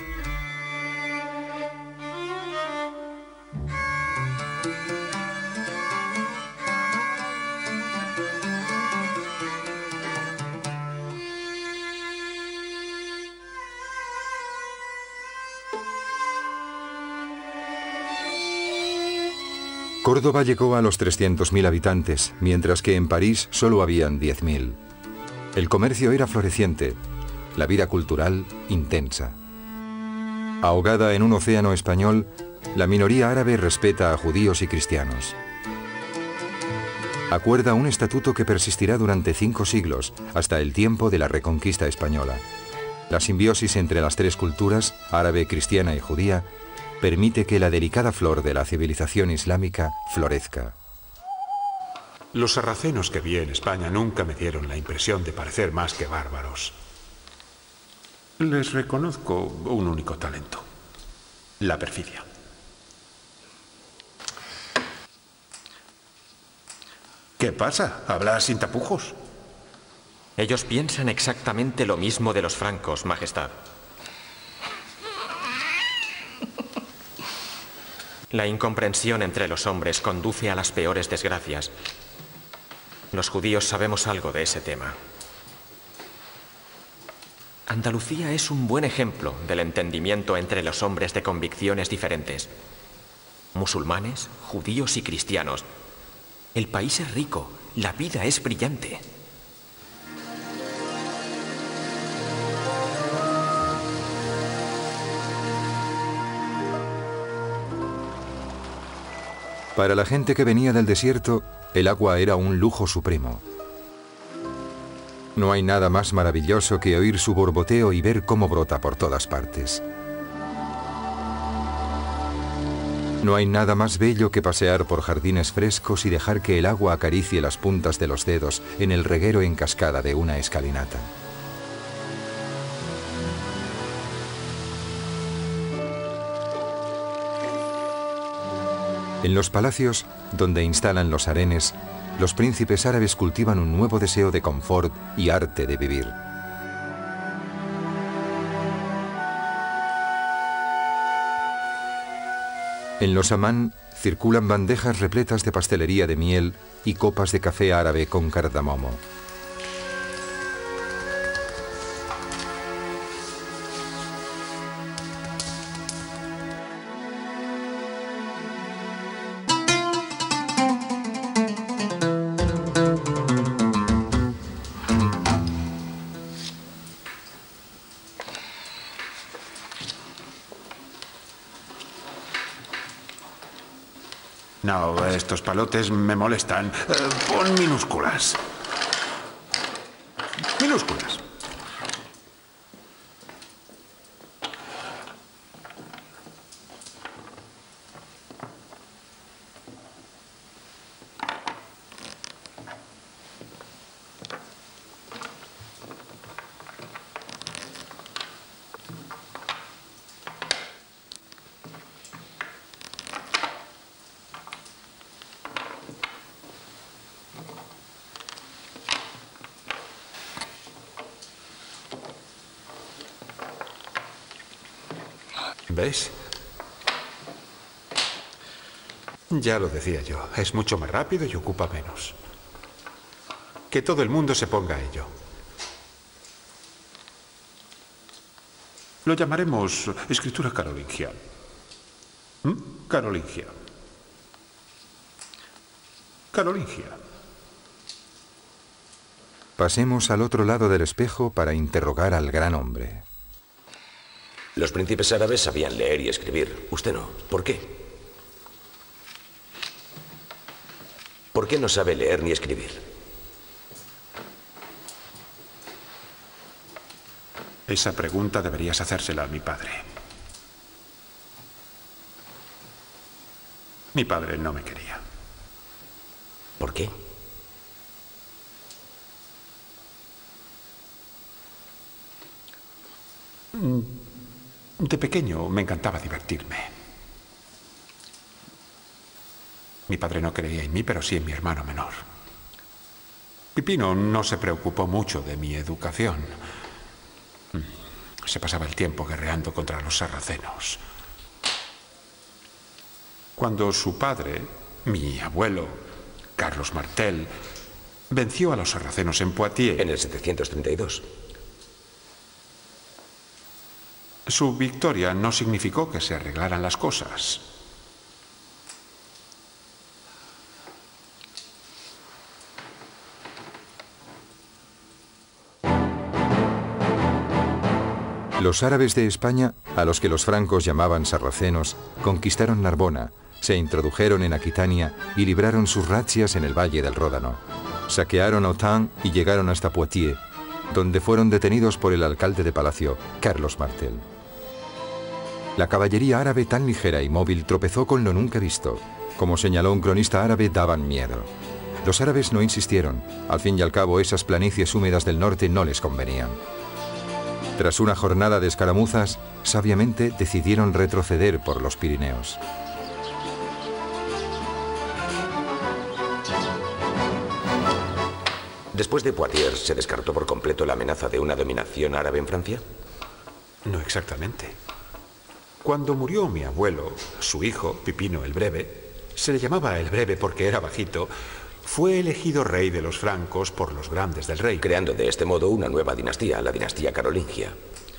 Córdoba llegó a los 300.000 habitantes, mientras que en París solo habían 10.000. El comercio era floreciente, la vida cultural intensa. Ahogada en un océano español, la minoría árabe respeta a judíos y cristianos. Acuerda un estatuto que persistirá durante 5 siglos, hasta el tiempo de la Reconquista española. La simbiosis entre las 3 culturas, árabe, cristiana y judía, permite que la delicada flor de la civilización islámica florezca. Los sarracenos que vi en España nunca me dieron la impresión de parecer más que bárbaros. Les reconozco un único talento: la perfidia. ¿Qué pasa? ¿Hablas sin tapujos? Ellos piensan exactamente lo mismo de los francos, Majestad. La incomprensión entre los hombres conduce a las peores desgracias. Los judíos sabemos algo de ese tema. Andalucía es un buen ejemplo del entendimiento entre los hombres de convicciones diferentes. Musulmanes, judíos y cristianos. El país es rico, la vida es brillante. Para la gente que venía del desierto, el agua era un lujo supremo. No hay nada más maravilloso que oír su borboteo y ver cómo brota por todas partes. No hay nada más bello que pasear por jardines frescos y dejar que el agua acaricie las puntas de los dedos en el reguero en cascada de una escalinata. En los palacios, donde instalan los harenes, los príncipes árabes cultivan un nuevo deseo de confort y arte de vivir. En los hamán circulan bandejas repletas de pastelería de miel y copas de café árabe con cardamomo. No, estos palotes me molestan. Pon minúsculas. Minúsculas. ¿Ves? Ya lo decía yo, es mucho más rápido y ocupa menos. Que todo el mundo se ponga a ello. Lo llamaremos escritura carolingia. Carolingia. Carolingia. Pasemos al otro lado del espejo para interrogar al gran hombre. Los príncipes árabes sabían leer y escribir. Usted no. ¿Por qué? ¿Por qué no sabe leer ni escribir? Esa pregunta deberías hacérsela a mi padre. Mi padre no me quería. ¿Por qué? De pequeño me encantaba divertirme. Mi padre no creía en mí, pero sí en mi hermano menor. Pipino no se preocupó mucho de mi educación. Se pasaba el tiempo guerreando contra los sarracenos. Cuando su padre, mi abuelo, Carlos Martel, venció a los sarracenos en Poitiers. En el 732. Su victoria no significó que se arreglaran las cosas. Los árabes de España, a los que los francos llamaban sarracenos, conquistaron Narbona, se introdujeron en Aquitania y libraron sus razzias en el Valle del Ródano. Saquearon Autun y llegaron hasta Poitiers, donde fueron detenidos por el alcalde de palacio, Carlos Martel. La caballería árabe tan ligera y móvil tropezó con lo nunca visto. Como señaló un cronista árabe, daban miedo. Los árabes no insistieron. Al fin y al cabo, esas planicies húmedas del norte no les convenían. Tras una jornada de escaramuzas, sabiamente decidieron retroceder por los Pirineos. Después de Poitiers, ¿se descartó por completo la amenaza de una dominación árabe en Francia? No exactamente. Cuando murió mi abuelo, su hijo, Pipino el Breve, se le llamaba el Breve porque era bajito, fue elegido rey de los francos por los grandes del reino. Creando de este modo una nueva dinastía, la dinastía carolingia.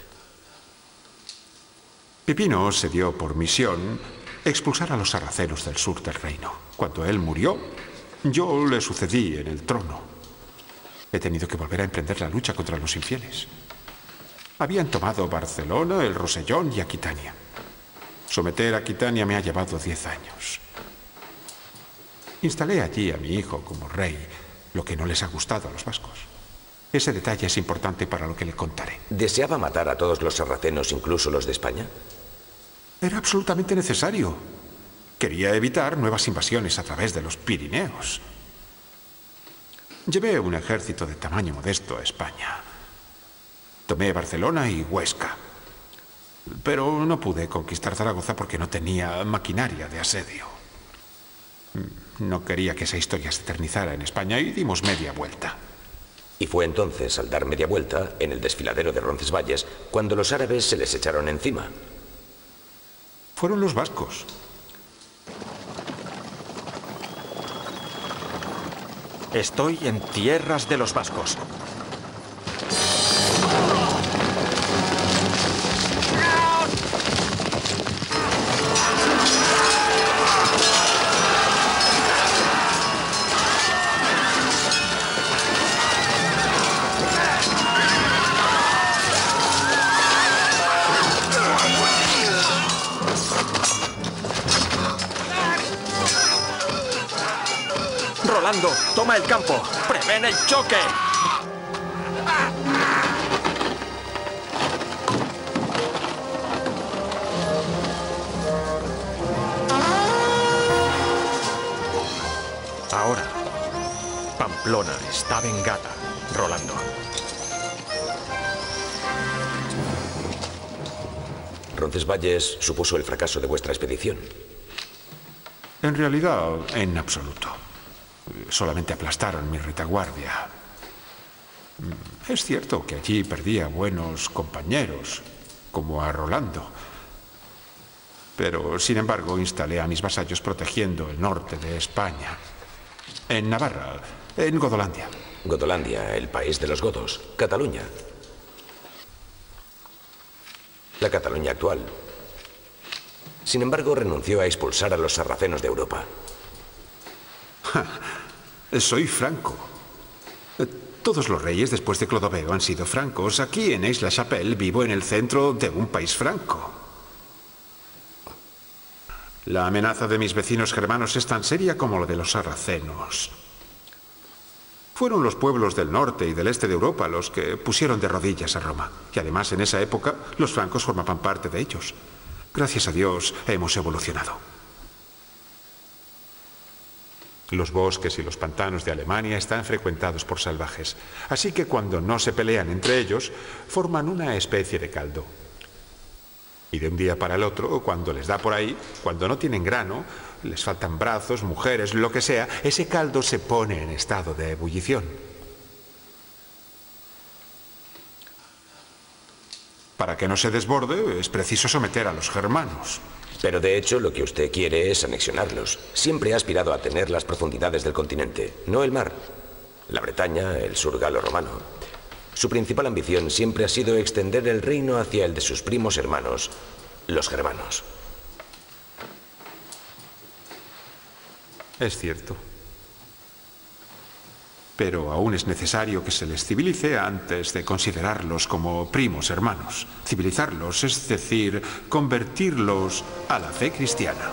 Pipino se dio por misión expulsar a los sarracenos del sur del reino. Cuando él murió, yo le sucedí en el trono. He tenido que volver a emprender la lucha contra los infieles. Habían tomado Barcelona, el Rosellón y Aquitania. Someter a Aquitania me ha llevado 10 años. Instalé allí a mi hijo como rey, lo que no les ha gustado a los vascos. Ese detalle es importante para lo que le contaré. ¿Deseaba matar a todos los sarracenos, incluso los de España? Era absolutamente necesario. Quería evitar nuevas invasiones a través de los Pirineos. Llevé un ejército de tamaño modesto a España. Tomé Barcelona y Huesca. Pero no pude conquistar Zaragoza porque no tenía maquinaria de asedio. No quería que esa historia se eternizara en España y dimos media vuelta. Y fue entonces, al dar media vuelta, en el desfiladero de Roncesvalles, cuando los árabes se les echaron encima. Fueron los vascos. Estoy en tierras de los vascos. Rolando, toma el campo. ¡Prevén el choque! Ahora, Pamplona está vengada, Rolando. Roncesvalles supuso el fracaso de vuestra expedición. En realidad, en absoluto. Solamente aplastaron mi retaguardia. Es cierto que allí perdí a buenos compañeros, como a Rolando. Pero, sin embargo, instalé a mis vasallos protegiendo el norte de España. En Navarra, en Godolandia. Godolandia, el país de los godos. Cataluña. la Cataluña actual. Sin embargo, renunció a expulsar a los sarracenos de Europa. Soy franco. Todos los reyes después de Clodoveo han sido francos. Aquí en Aix-la-Chapelle vivo en el centro de un país franco. La amenaza de mis vecinos germanos es tan seria como la de los sarracenos. Fueron los pueblos del norte y del este de Europa los que pusieron de rodillas a Roma. Y además, en esa época, los francos formaban parte de ellos. Gracias a Dios, hemos evolucionado. Los bosques y los pantanos de Alemania están frecuentados por salvajes. Así que cuando no se pelean entre ellos, forman una especie de caldo. Y de un día para el otro, cuando les da por ahí, cuando no tienen grano, les faltan brazos, mujeres, lo que sea, ese caldo se pone en estado de ebullición. Para que no se desborde, es preciso someter a los germanos. Pero de hecho, lo que usted quiere es anexionarlos. Siempre ha aspirado a tener las profundidades del continente, no el mar. La Bretaña, el sur galo-romano. Su principal ambición siempre ha sido extender el reino hacia el de sus primos hermanos, los germanos. Es cierto. Pero aún es necesario que se les civilice antes de considerarlos como primos hermanos. Civilizarlos, es decir, convertirlos a la fe cristiana.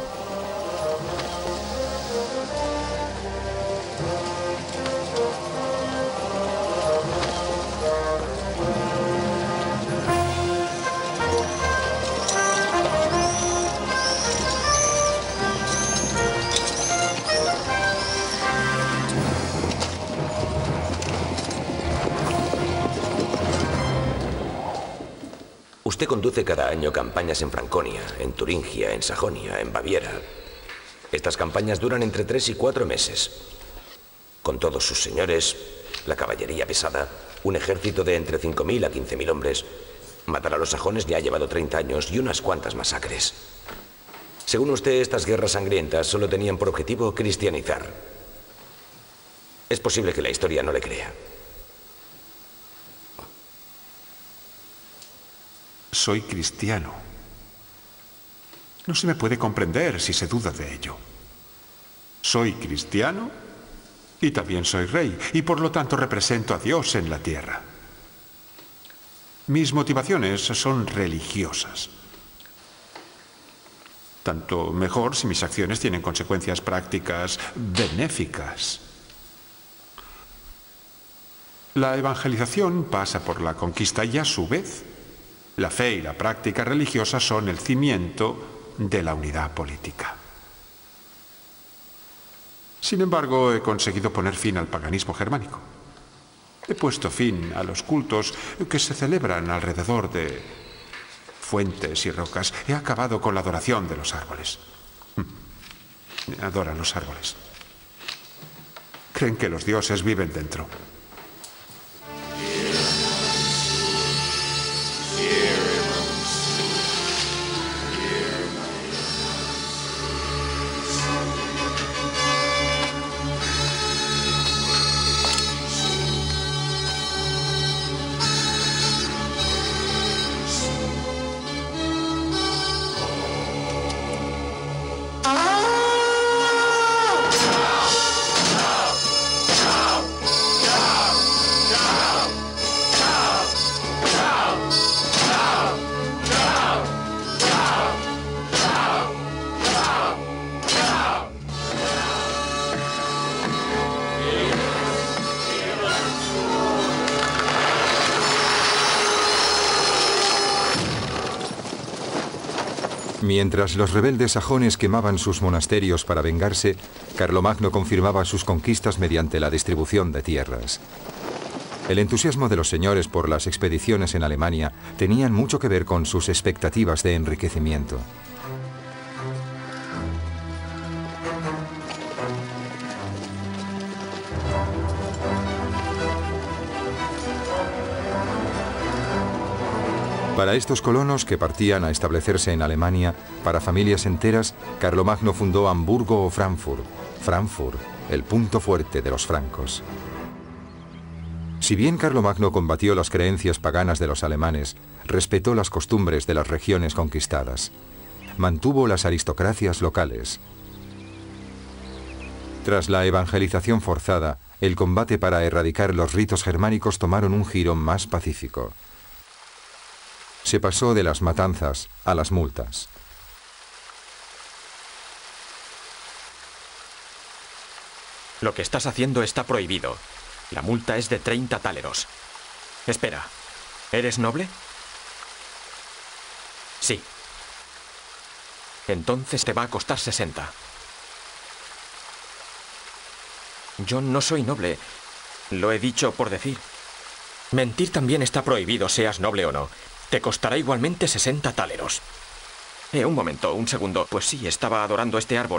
Usted conduce cada año campañas en Franconia, en Turingia, en Sajonia, en Baviera. Estas campañas duran entre 3 y 4 meses. Con todos sus señores, la caballería pesada, un ejército de entre 5.000 a 15.000 hombres. Matar a los sajones le ha llevado 30 años y unas cuantas masacres. Según usted, estas guerras sangrientas solo tenían por objetivo cristianizar. Es posible que la historia no le crea. Soy cristiano. No se me puede comprender si se duda de ello. Soy cristiano y también soy rey, y por lo tanto represento a Dios en la tierra. Mis motivaciones son religiosas. Tanto mejor si mis acciones tienen consecuencias prácticas benéficas. La evangelización pasa por la conquista y a su vez la fe y la práctica religiosa son el cimiento de la unidad política. Sin embargo, he conseguido poner fin al paganismo germánico. He puesto fin a los cultos que se celebran alrededor de fuentes y rocas. He acabado con la adoración de los árboles. Adoran los árboles. Creen que los dioses viven dentro. Mientras los rebeldes sajones quemaban sus monasterios para vengarse, Carlomagno confirmaba sus conquistas mediante la distribución de tierras. El entusiasmo de los señores por las expediciones en Alemania tenían mucho que ver con sus expectativas de enriquecimiento. Para estos colonos que partían a establecerse en Alemania, para familias enteras, Carlomagno fundó Hamburgo o Frankfurt, el punto fuerte de los francos. Si bien Carlomagno combatió las creencias paganas de los alemanes, respetó las costumbres de las regiones conquistadas. Mantuvo las aristocracias locales. Tras la evangelización forzada, el combate para erradicar los ritos germánicos tomaron un giro más pacífico. Se pasó de las matanzas a las multas. Lo que estás haciendo está prohibido. La multa es de 30 táleros. Espera, ¿eres noble? Sí. Entonces te va a costar 60. Yo no soy noble. Lo he dicho por decir. Mentir también está prohibido, seas noble o no. Te costará igualmente 60 táleros. Un momento, un segundo. Pues sí, estaba adorando este árbol.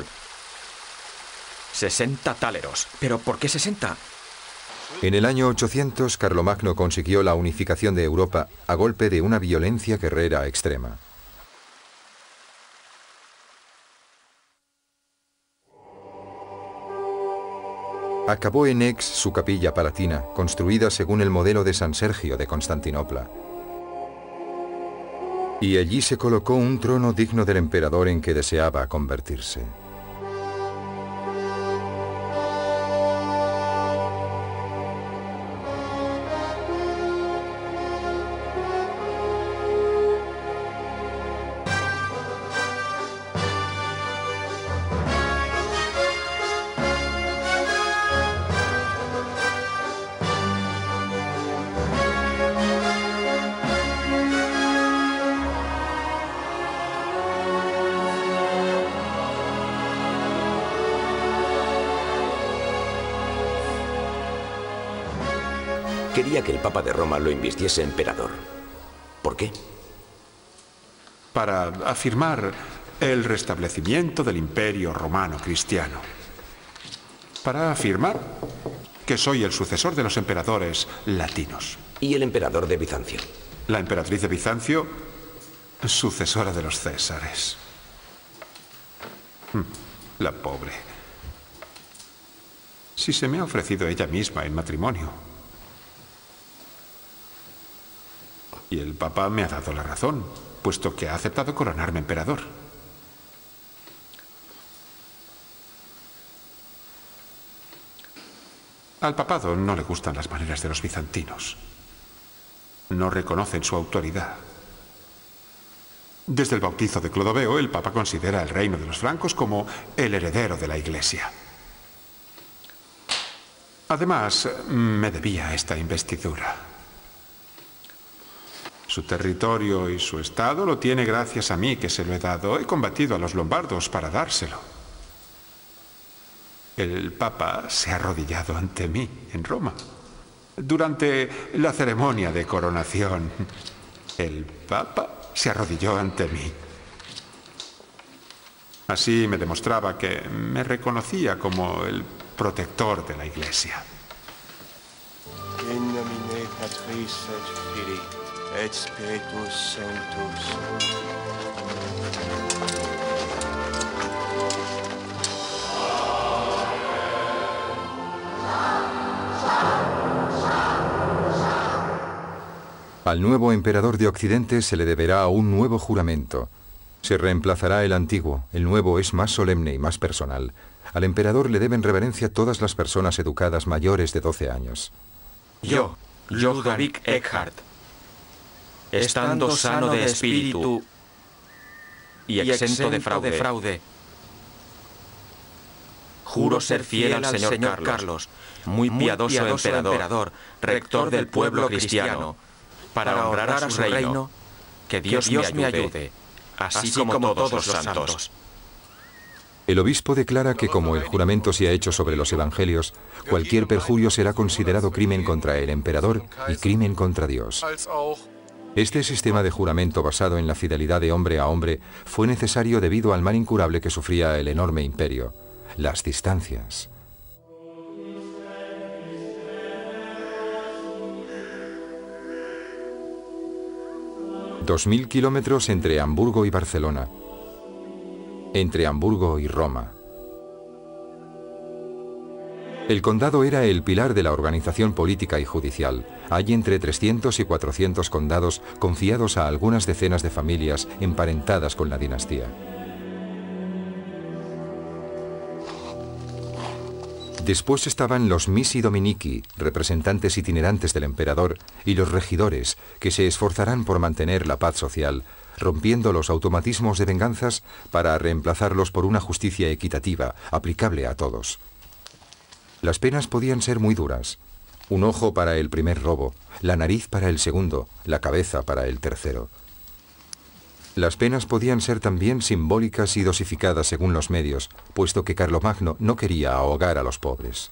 60 táleros. ¿Pero por qué 60? En el año 800, Carlomagno consiguió la unificación de Europa a golpe de una violencia guerrera extrema. Acabó en Aix su capilla palatina, construida según el modelo de San Sergio de Constantinopla. Y allí se colocó un trono digno del emperador en que deseaba convertirse. Quería que el Papa de Roma lo invistiese emperador. ¿Por qué? Para afirmar el restablecimiento del Imperio Romano Cristiano. Para afirmar que soy el sucesor de los emperadores latinos. ¿Y el emperador de Bizancio? La emperatriz de Bizancio, sucesora de los Césares. La pobre. Si se me ha ofrecido ella misma en matrimonio. Y el Papa me ha dado la razón, puesto que ha aceptado coronarme emperador. Al papado no le gustan las maneras de los bizantinos. No reconocen su autoridad. Desde el bautizo de Clodoveo, el Papa considera el reino de los francos como el heredero de la Iglesia. Además, me debía esta investidura. Su territorio y su estado lo tiene gracias a mí, que se lo he dado. He combatido a los lombardos para dárselo. El Papa se ha arrodillado ante mí en Roma. Durante la ceremonia de coronación, el Papa se arrodilló ante mí. Así me demostraba que me reconocía como el protector de la Iglesia. In nomine Patris et Filii et Spiritus Sanctus. Al nuevo emperador de Occidente se le deberá un nuevo juramento. Se reemplazará el antiguo, el nuevo es más solemne y más personal. Al emperador le deben reverencia todas las personas educadas mayores de 12 años. Yo, Ludovic Eckhart, estando sano de espíritu y exento de fraude, juro ser fiel al señor Carlos, muy piadoso emperador, rector del pueblo cristiano, para honrar a su reino, que Dios me ayude, así como todos los santos. El obispo declara que como el juramento se ha hecho sobre los evangelios, cualquier perjurio será considerado crimen contra el emperador y crimen contra Dios. Este sistema de juramento basado en la fidelidad de hombre a hombre fue necesario debido al mal incurable que sufría el enorme imperio, las distancias. $2000 kilómetros entre Hamburgo y Barcelona. Entre Hamburgo y Roma. El condado era el pilar de la organización política y judicial. Hay entre 300 y 400 condados confiados a algunas decenas de familias emparentadas con la dinastía. Después estaban los missi dominici, representantes itinerantes del emperador, y los regidores, que se esforzarán por mantener la paz social, rompiendo los automatismos de venganzas para reemplazarlos por una justicia equitativa, aplicable a todos. Las penas podían ser muy duras. Un ojo para el primer robo, la nariz para el segundo, la cabeza para el tercero. Las penas podían ser también simbólicas y dosificadas según los medios, puesto que Carlomagno no quería ahogar a los pobres.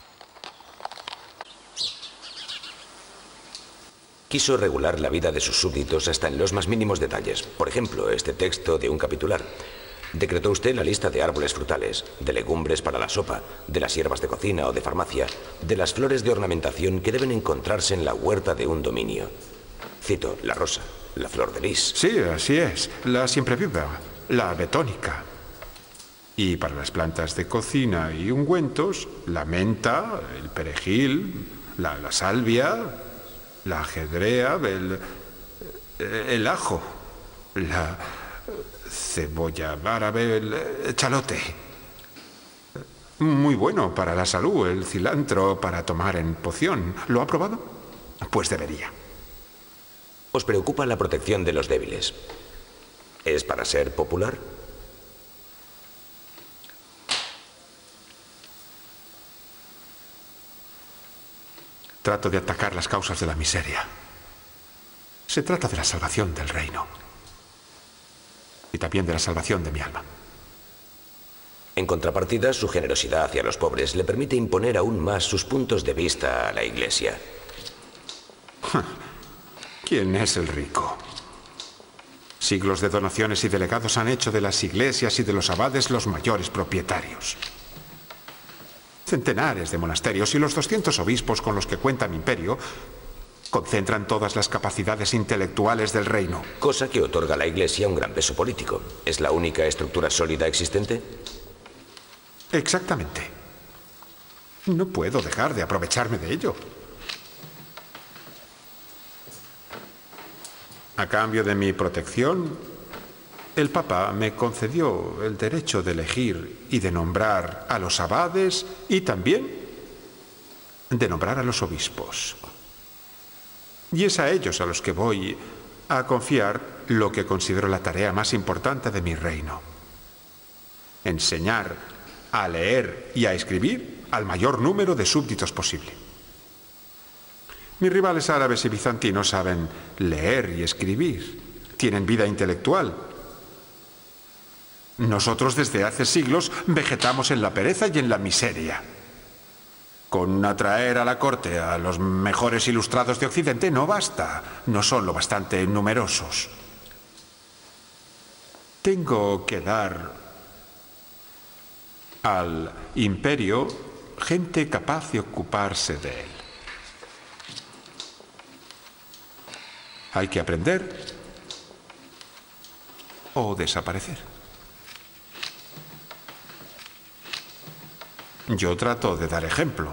Quiso regular la vida de sus súbditos hasta en los más mínimos detalles. Por ejemplo, este texto de un capitular. Decretó usted la lista de árboles frutales, de legumbres para la sopa, de las hierbas de cocina o de farmacia, de las flores de ornamentación que deben encontrarse en la huerta de un dominio. Cito, la rosa, la flor de lis. Sí, así es. La siempreviva, la betónica. Y para las plantas de cocina y ungüentos, la menta, el perejil, la salvia, la ajedrea, el ajo, la cebolla árabe, el chalote. Muy bueno para la salud, el cilantro para tomar en poción. ¿Lo ha probado? Pues debería. Os preocupa la protección de los débiles. ¿Es para ser popular? Trato de atacar las causas de la miseria. Se trata de la salvación del reino. Y también de la salvación de mi alma. En contrapartida, su generosidad hacia los pobres le permite imponer aún más sus puntos de vista a la Iglesia. ¿Quién es el rico? Siglos de donaciones y delegados han hecho de las iglesias y de los abades los mayores propietarios. Centenares de monasterios y los 200 obispos con los que cuenta mi imperio concentran todas las capacidades intelectuales del reino. Cosa que otorga a la Iglesia un gran peso político. ¿Es la única estructura sólida existente? Exactamente. No puedo dejar de aprovecharme de ello. A cambio de mi protección, el Papa me concedió el derecho de elegir y de nombrar a los abades y también de nombrar a los obispos. Y es a ellos a los que voy a confiar lo que considero la tarea más importante de mi reino. Enseñar a leer y a escribir al mayor número de súbditos posible. Mis rivales árabes y bizantinos saben leer y escribir. Tienen vida intelectual. Nosotros desde hace siglos vegetamos en la pereza y en la miseria. Con atraer a la corte a los mejores ilustrados de Occidente no basta. No son lo bastante numerosos. Tengo que dar al imperio gente capaz de ocuparse de él. Hay que aprender o desaparecer. Yo trato de dar ejemplo.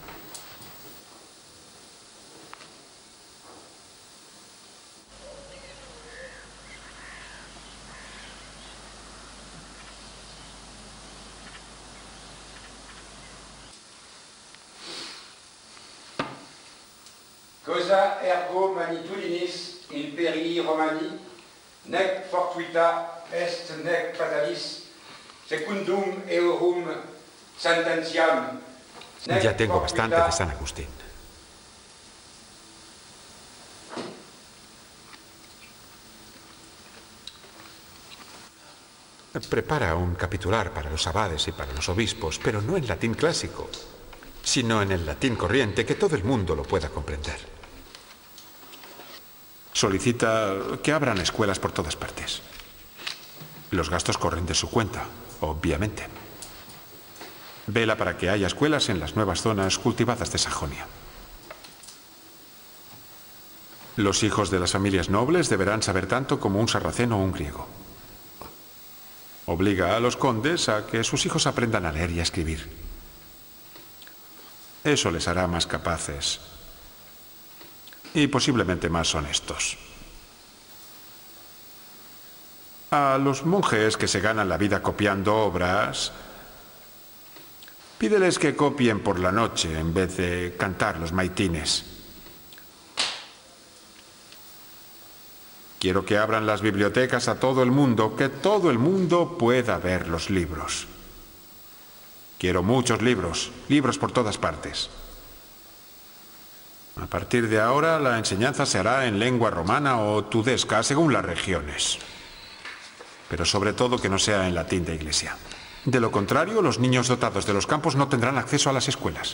Cosa ergo manitudinis imperii Romani, nec fortuita est nec fatalis, secundum eorum sententiam. Ya tengo bastante de San Agustín. Prepara un capitular para los abades y para los obispos, pero no en latín clásico, sino en el latín corriente, que todo el mundo lo pueda comprender. Solicita que abran escuelas por todas partes. Los gastos corren de su cuenta, obviamente. Vela para que haya escuelas en las nuevas zonas cultivadas de Sajonia. Los hijos de las familias nobles deberán saber tanto como un sarraceno o un griego. Obliga a los condes a que sus hijos aprendan a leer y a escribir. Eso les hará más capaces y posiblemente más honestos. A los monjes que se ganan la vida copiando obras, pídeles que copien por la noche en vez de cantar los maitines. Quiero que abran las bibliotecas a todo el mundo, que todo el mundo pueda ver los libros. Quiero muchos libros, libros por todas partes. A partir de ahora, la enseñanza se hará en lengua romana o tudesca, según las regiones. Pero sobre todo que no sea en latín de iglesia. De lo contrario, los niños dotados de los campos no tendrán acceso a las escuelas.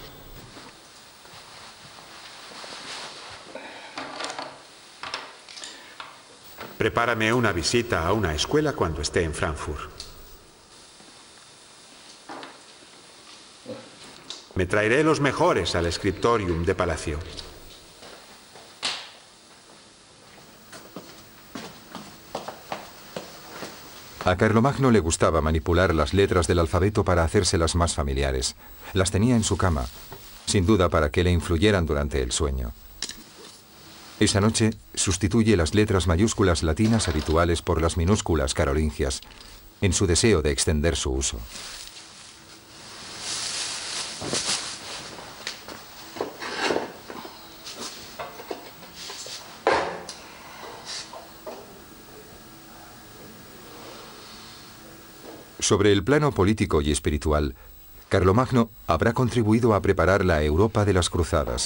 Prepárame una visita a una escuela cuando esté en Frankfurt. Me traeré los mejores al scriptorium de Palacio. A Carlomagno le gustaba manipular las letras del alfabeto para hacérselas más familiares. Las tenía en su cama, sin duda para que le influyeran durante el sueño. Esa noche sustituye las letras mayúsculas latinas habituales por las minúsculas carolingias, en su deseo de extender su uso. Sobre el plano político y espiritual, Carlomagno habrá contribuido a preparar la Europa de las cruzadas.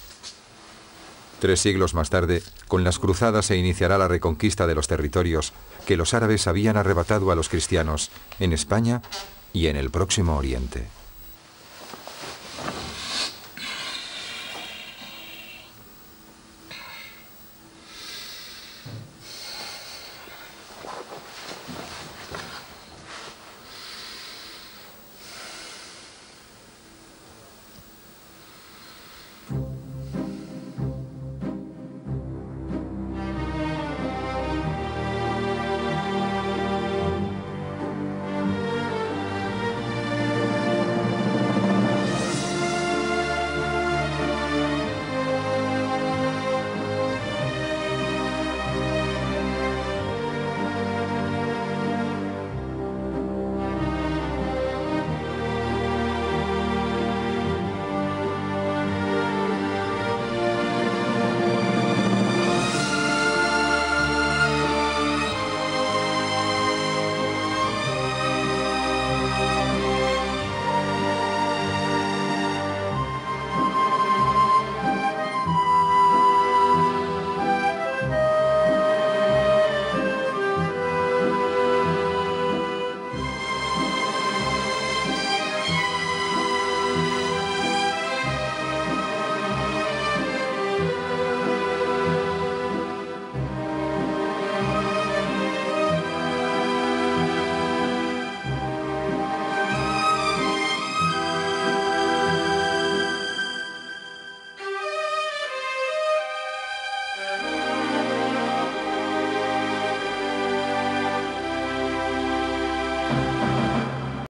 3 siglos más tarde, con las cruzadas se iniciará la reconquista de los territorios que los árabes habían arrebatado a los cristianos en España y en el Próximo Oriente.